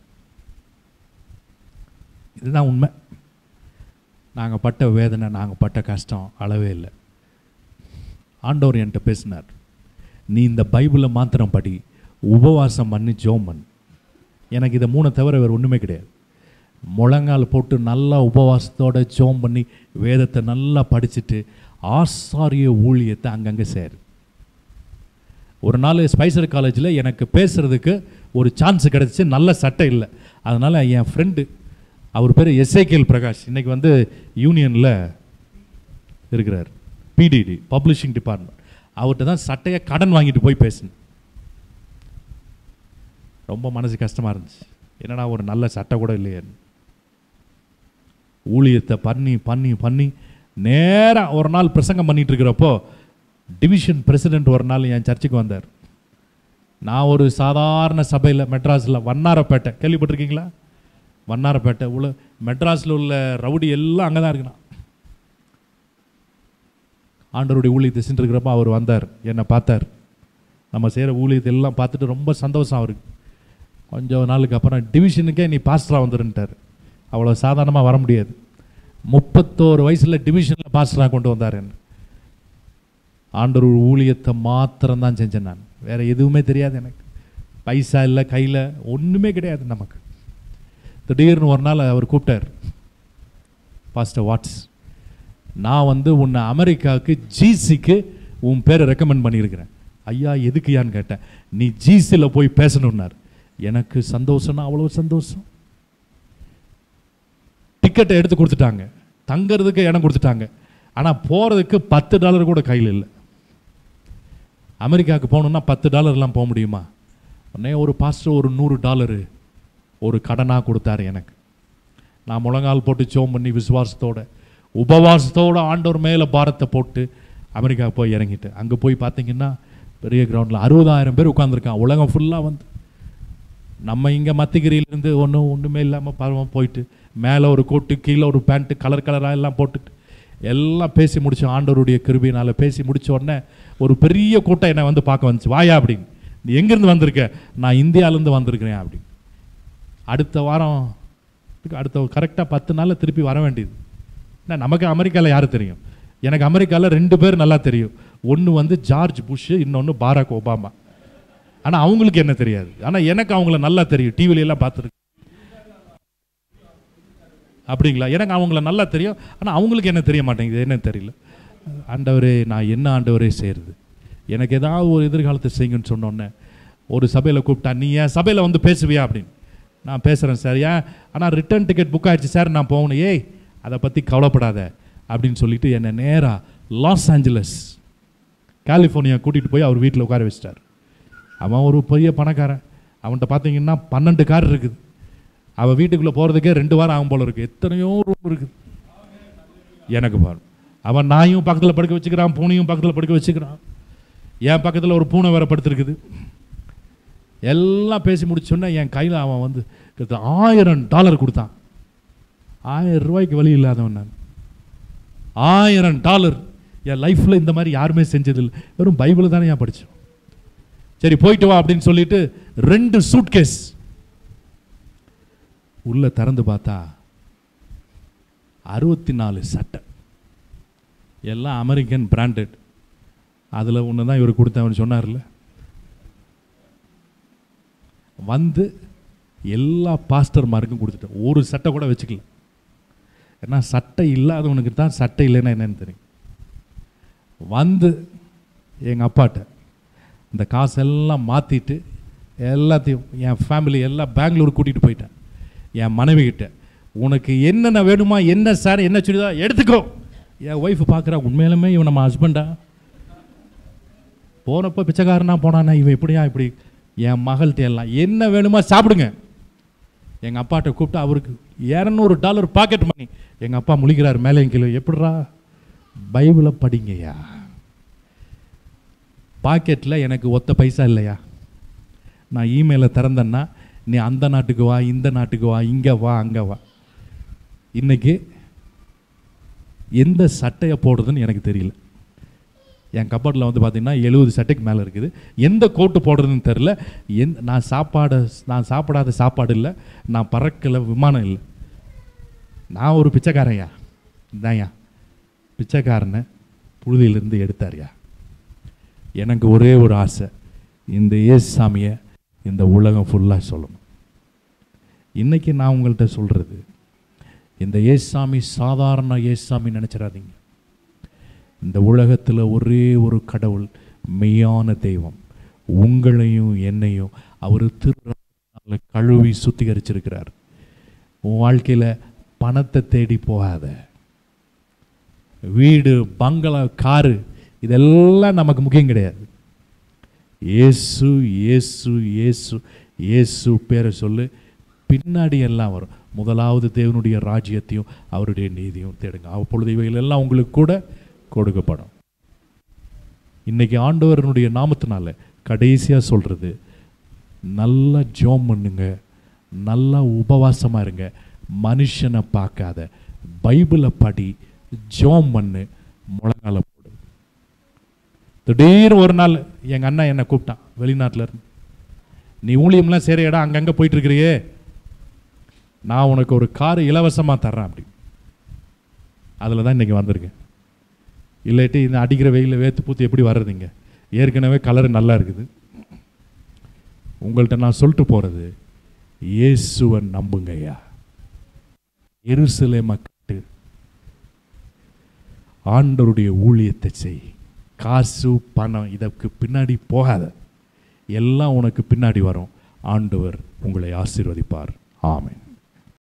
இதுதான் உண்மை. நாங்கள் பட்ட வேதனை, நாங்கள் பட்ட கஷ்டம் அளவே இல்லை. ஆண்டவர் என்கிட்ட பேசினார், நீ இந்த பைபிளை மாத்திரம் படி, உபவாசம் பண்ணி ஜெபம் பண்ணு. எனக்கு இதை மூணை தவிர வேறு ஒன்றுமே கிடையாது. முழங்கால் போட்டு நல்லா உபவாசத்தோடு ஜெபம் பண்ணி வேதத்தை நல்லா படிச்சுட்டு ஆசாரிய ஊழியத்தை அங்கங்கே சேரு. ஒரு நாள் ஸ்பைசர் காலேஜில் எனக்கு பேசுகிறதுக்கு ஒரு சான்ஸ் கிடச்சி. நல்ல சட்டை இல்லை, அதனால் என் ஃப்ரெண்டு, அவர் பேர் எஸ்ஐகேஎல் பிரகாஷ், இன்றைக்கி வந்து யூனியனில் இருக்கிறார், பிடிடி பப்ளிஷிங் டிபார்ட்மெண்ட். அவர்கிட்ட தான் சட்டையை கடன் வாங்கிட்டு போய் பேசினேன். ரொம்ப மனசு கஷ்டமாக இருந்துச்சு. என்னடா ஒரு நல்ல சட்டை கூட இல்லையே. ஊழியத்தை பண்ணி பண்ணி பண்ணி நேராக ஒரு நாள் பிரசங்கம் பண்ணிட்டு இருக்கிறப்போ டிவிஷன் பிரசிடென்ட் ஒரு நாள் என் சர்ச்சுக்கு வந்தார். நான் ஒரு சாதாரண சபையில் மெட்ராஸில் வண்ணாரப்பேட்டை கேள்விப்பட்டிருக்கீங்களா? வண்ணாரப்பேட்டை உள்ள மெட்ராஸில் உள்ள ரவுடி எல்லாம் அங்கே தான் இருக்குண்ணா. ஆண்டவருடைய ஊழியத்தை சென்றிருக்கிறப்ப அவர் வந்தார், என்னை பார்த்தார். நம்ம செய்கிற ஊழியத்தை எல்லாம் பார்த்துட்டு ரொம்ப சந்தோஷம் அவருக்கு. கொஞ்சம் நாளுக்கு அப்புறம் டிவிஷனுக்கே நீ பாஸ்டராக வந்துருன்ட்டார். அவ்வளோ சாதாரணமாக வர முடியாது. முப்பத்தோரு வயசில் டிவிஷனில் பாஸ்டராக கொண்டு வந்தார். என்ன ஆண்டவர் ஊழியத்தை மாத்திரம்தான் செஞ்சேன் நான். வேறு எதுவுமே தெரியாது எனக்கு. பைசா இல்லை, கையில் ஒன்றுமே கிடையாது நமக்கு. திடீர்னு ஒரு நாள் அவர் கூப்பிட்டார், பாஸ்டர் வாட்ஸ், நான் வந்து உன்னை அமெரிக்காவுக்கு ஜிசிக்கு உன் பேரை ரெக்கமெண்ட் பண்ணியிருக்கிறேன். ஐயா எதுக்குயான்னு கேட்டேன். நீ ஜிசியில் போய் பேசணுன்னார். எனக்கு சந்தோஷம்னா அவ்வளோ சந்தோஷம். டிக்கெட்டை எடுத்து கொடுத்துட்டாங்க, தங்கிறதுக்கு இடம் கொடுத்துட்டாங்க. ஆனால் போகிறதுக்கு பத்து டாலர் கூட கையில் இல்லை. அமெரிக்காவுக்கு போகணுன்னா பத்து டாலர்லாம் போக முடியுமா? உடனே ஒரு பாஸ்டர் ஒரு நூறு டாலரு ஒரு கடனாக கொடுத்தாரு எனக்கு. நான் முழங்கால் போட்டு ஜெபம் பண்ணி விசுவாசத்தோட உபவாசத்தோடு ஆண்டவர் மேலே பாரத்தை போட்டு அமெரிக்கா போய் இறங்கிட்டு, அங்கே போய் பார்த்தீங்கன்னா பெரிய கிரவுண்டில் அறுபதாயிரம் பேர் உட்காந்துருக்கான். உலகம் ஃபுல்லாக வந்து நம்ம இங்கே மத்திகிரியிலேருந்து ஒன்றும் ஒன்றுமே இல்லாமல் பருவம் போயிட்டு மேலே ஒரு கோட்டு கீழே ஒரு பேண்ட்டு கலர் கலராக எல்லாம் போட்டுட்டு எல்லாம் பேசி முடித்தோம். ஆண்டவருடைய கிருபையினால் பேசி முடித்த உடனே ஒரு பெரிய கூட்டம் என்னை வந்து பார்க்க வந்துச்சு. வாயா அப்படின்னு. நீ எங்கேருந்து வந்திருக்க? நான் இந்தியாவிலேருந்து வந்திருக்கிறேன் அப்படின்னு. அடுத்த வாரம் அடுத்த கரெக்டாக பத்து நாளில் திருப்பி வர வேண்டியது. ஏன்னா நமக்கு அமெரிக்காவில் யார் தெரியும்? எனக்கு அமெரிக்காவில் ரெண்டு பேர் நல்லா தெரியும். ஒன்று வந்து ஜார்ஜ் புஷ், இன்னொன்று பாராக் ஒபாமா. ஆனால் அவங்களுக்கு என்ன தெரியாது. ஆனால் எனக்கு அவங்கள நல்லா தெரியும், டிவிலெல்லாம் பார்த்துருக்கு. அப்படிங்களா? எனக்கு அவங்கள நல்லா தெரியும், ஆனால் அவங்களுக்கு என்ன தெரிய மாட்டேங்குது, என்ன தெரியல. ஆண்டவரே நான் என்ன ஆண்டவரே செய்கிறது, எனக்கு ஏதாவது ஒரு எதிர்காலத்தை செய்யுங்கன்னு சொன்னோன்னே ஒரு சபையில் கூப்பிட்டா, நீ ஏன் சபையில் வந்து பேசுவியா அப்படின்னு. நான் பேசுகிறேன் சார். ஏன்? ஆனால் ரிட்டர்ன் டிக்கெட் புக் ஆகிடுச்சு சார், நான் போகணும். ஏய் அதை பற்றி கவலைப்படாத அப்படின்னு சொல்லிட்டு என்னை நேராக லாஸ் ஏஞ்சலஸ் கலிஃபோர்னியா கூட்டிகிட்டு போய் அவர் வீட்டில் உட்கார வச்சிட்டார். அவன் ஒரு பெரிய பணக்காரன். அவன்கிட்ட பார்த்தீங்கன்னா பன்னெண்டு கார் இருக்குது. அவன் வீட்டுக்குள்ளே போகிறதுக்கே ரெண்டு வாரம் ஆகும் போல இருக்குது. எத்தனையோ ரூம் இருக்குது. எனக்கு பாரு, அவன் நாயும் பக்கத்தில் படுக்க வச்சுக்கிறான், பூனையும் பக்கத்தில் படுக்க வச்சுக்கிறான். என் பக்கத்தில் ஒரு பூனை வேற படுத்துருக்குது. எல்லாம் பேசி முடிச்சோன்னே என் கையில் அவன் வந்து ஆயிரம் டாலர் கொடுத்தான். ஆயிரம் ரூபாய்க்கு வழி இல்லாதவன் நான். ஆயிரம் டாலர் என் லைஃப்பில் இந்த மாதிரி யாருமே செஞ்சதில்லை. வெறும் பைபிள் தானே ஏன் படித்தோம். சரி போயிட்டு வா அப்படின்னு சொல்லிட்டு ரெண்டு சூட்கேஸ் உள்ள திறந்து பார்த்தா அறுபத்தி நாலு சட்டை, எல்லாம் அமெரிக்கன் பிராண்டட். அதில் ஒன்று தான் இவர் கொடுத்தவன் சொன்னார்ல. வந்து எல்லா பாஸ்டர் மார்க்கும் கொடுத்துட்டேன். ஒரு சட்டை கூட வச்சுக்கல. ஏன்னா சட்டை இல்லாதவனுக்கு தான் சட்டை இல்லைன்னா என்னன்னு தெரியும். வந்து எங்கள் அப்பாட்ட இந்த காசெல்லாம் மாற்றிட்டு எல்லாத்தையும் என் ஃபேமிலி எல்லாம் பெங்களூர் கூட்டிகிட்டு போயிட்டேன். என் மனைவிக்கிட்ட உனக்கு என்னென்ன வேணுமா, என்ன சார் என்ன சொல்லிதா எடுத்துக்கோ. என் ஒய்ஃபு பார்க்குறா, உண்மையிலுமே இவன் நம்ம ஹஸ்பண்டா? போனப்போ பிச்சைக்காரனா போனானா இவன் இப்படியா இப்படி. என் மகள்கிட்ட எல்லாம் என்ன வேணுமா சாப்பிடுங்க. எங்கள் அப்பாட்ட கூப்பிட்டு அவருக்கு இரநூறு டாலர் பாக்கெட் மணி. எங்கள் அப்பா முழிக்கிறார் மேலே கிலோ. எப்படிரா? பைபிளை படிங்கய்யா. பாக்கெட்டில் எனக்கு ஒத்த பைசா இல்லையா. நான் இமெயிலை திறந்தேன்னா நீ அந்த நாட்டுக்கு வா, இந்த நாட்டுக்கு வா, இங்கே வா, அங்கே வா. இன்னைக்கு எந்த சட்டையை போடுறதுன்னு எனக்கு தெரியல. என் கப்பாட்டில் வந்து பார்த்தீங்கன்னா எழுபது சட்டைக்கு மேலே இருக்குது. எந்த கோட்டு போடுறதுன்னு தெரில. எந் நான் சாப்பாடு நான் சாப்பிடாத சாப்பாடு இல்லை, நான் பறக்கலை, விமானம் இல்லை. நான் ஒரு பிச்சைக்காரையா தான்யா. பிச்சைக்காரனை புழுதியிலிருந்து எடுத்தார்யா. எனக்கு ஒரே ஒரு ஆசை, இந்த ஏசாமியை இந்த உலகம் ஃபுல்லாக சொல்லணும். இன்றைக்கி நான் உங்கள்கிட்ட சொல்கிறது, இந்த ஏசாமி சாதாரண ஏசாமி நினச்சிடாதீங்க. இந்த உலகத்தில் ஒரே ஒரு கடவுள், மெய்யான தெய்வம். உங்களையும் என்னையும் அவர் திரு கழுவி சுத்திகரிச்சிருக்கிறார். உன் வாழ்க்கையில் பணத்தை தேடி போகாத. வீடு, பங்களா, காரு இதெல்லாம் நமக்கு முக்கியம் கிடையாது. இயேசு இயேசு இயேசு இயேசு பேரை சொல்லு, பின்னாடி எல்லாம் வரும். முதலாவது தேவனுடைய ராஜ்யத்தையும் அவருடைய நீதியும் தேடுங்க, அப்பொழுது இவைகள் எல்லாம் உங்களுக்கு கூட கொடுக்கப்படும். இன்னைக்கு ஆண்டவரனுடைய நாமத்தினால கடைசியாக சொல்கிறது, நல்லா ஜெபம் பண்ணுங்க, நல்லா உபவாசமாக இருங்க, மனுஷனை பார்க்காத, பைபிளை படி, ஜெபம் பண்ணு, முழங்கால போடு. திடீர்னு ஒரு நாள் எங்கள் அண்ணா என்னை கூப்பிட்டான் வெளிநாட்டில் இருந்து, நீ ஊழியம்லாம் சரி இடம் அங்கங்கே போயிட்டு இருக்கிறியே, நான் உனக்கு ஒரு கார் இலவசமாக தர்றேன் அப்படி. அதில் தான் இன்றைக்கி வந்திருக்கேன். இல்லாட்டி இந்த அடிக்கிற வெயிலில் வேத்து பூத்து எப்படி வர்றதுங்க? ஏற்கனவே கலர் நல்லா இருக்குது. உங்கள்கிட்ட நான் சொல்லிட்டு போகிறது, இயேசுவை நம்புங்கய்யா, எருசலேமை கட்டு, ஆண்டவருடைய ஊழியத்தை செய். காசு பணம் இதற்கு பின்னாடி போகாத, எல்லாம் உனக்கு பின்னாடி வரும். ஆண்டவர் உங்களை ஆசீர்வதிப்பார். ஆமென்.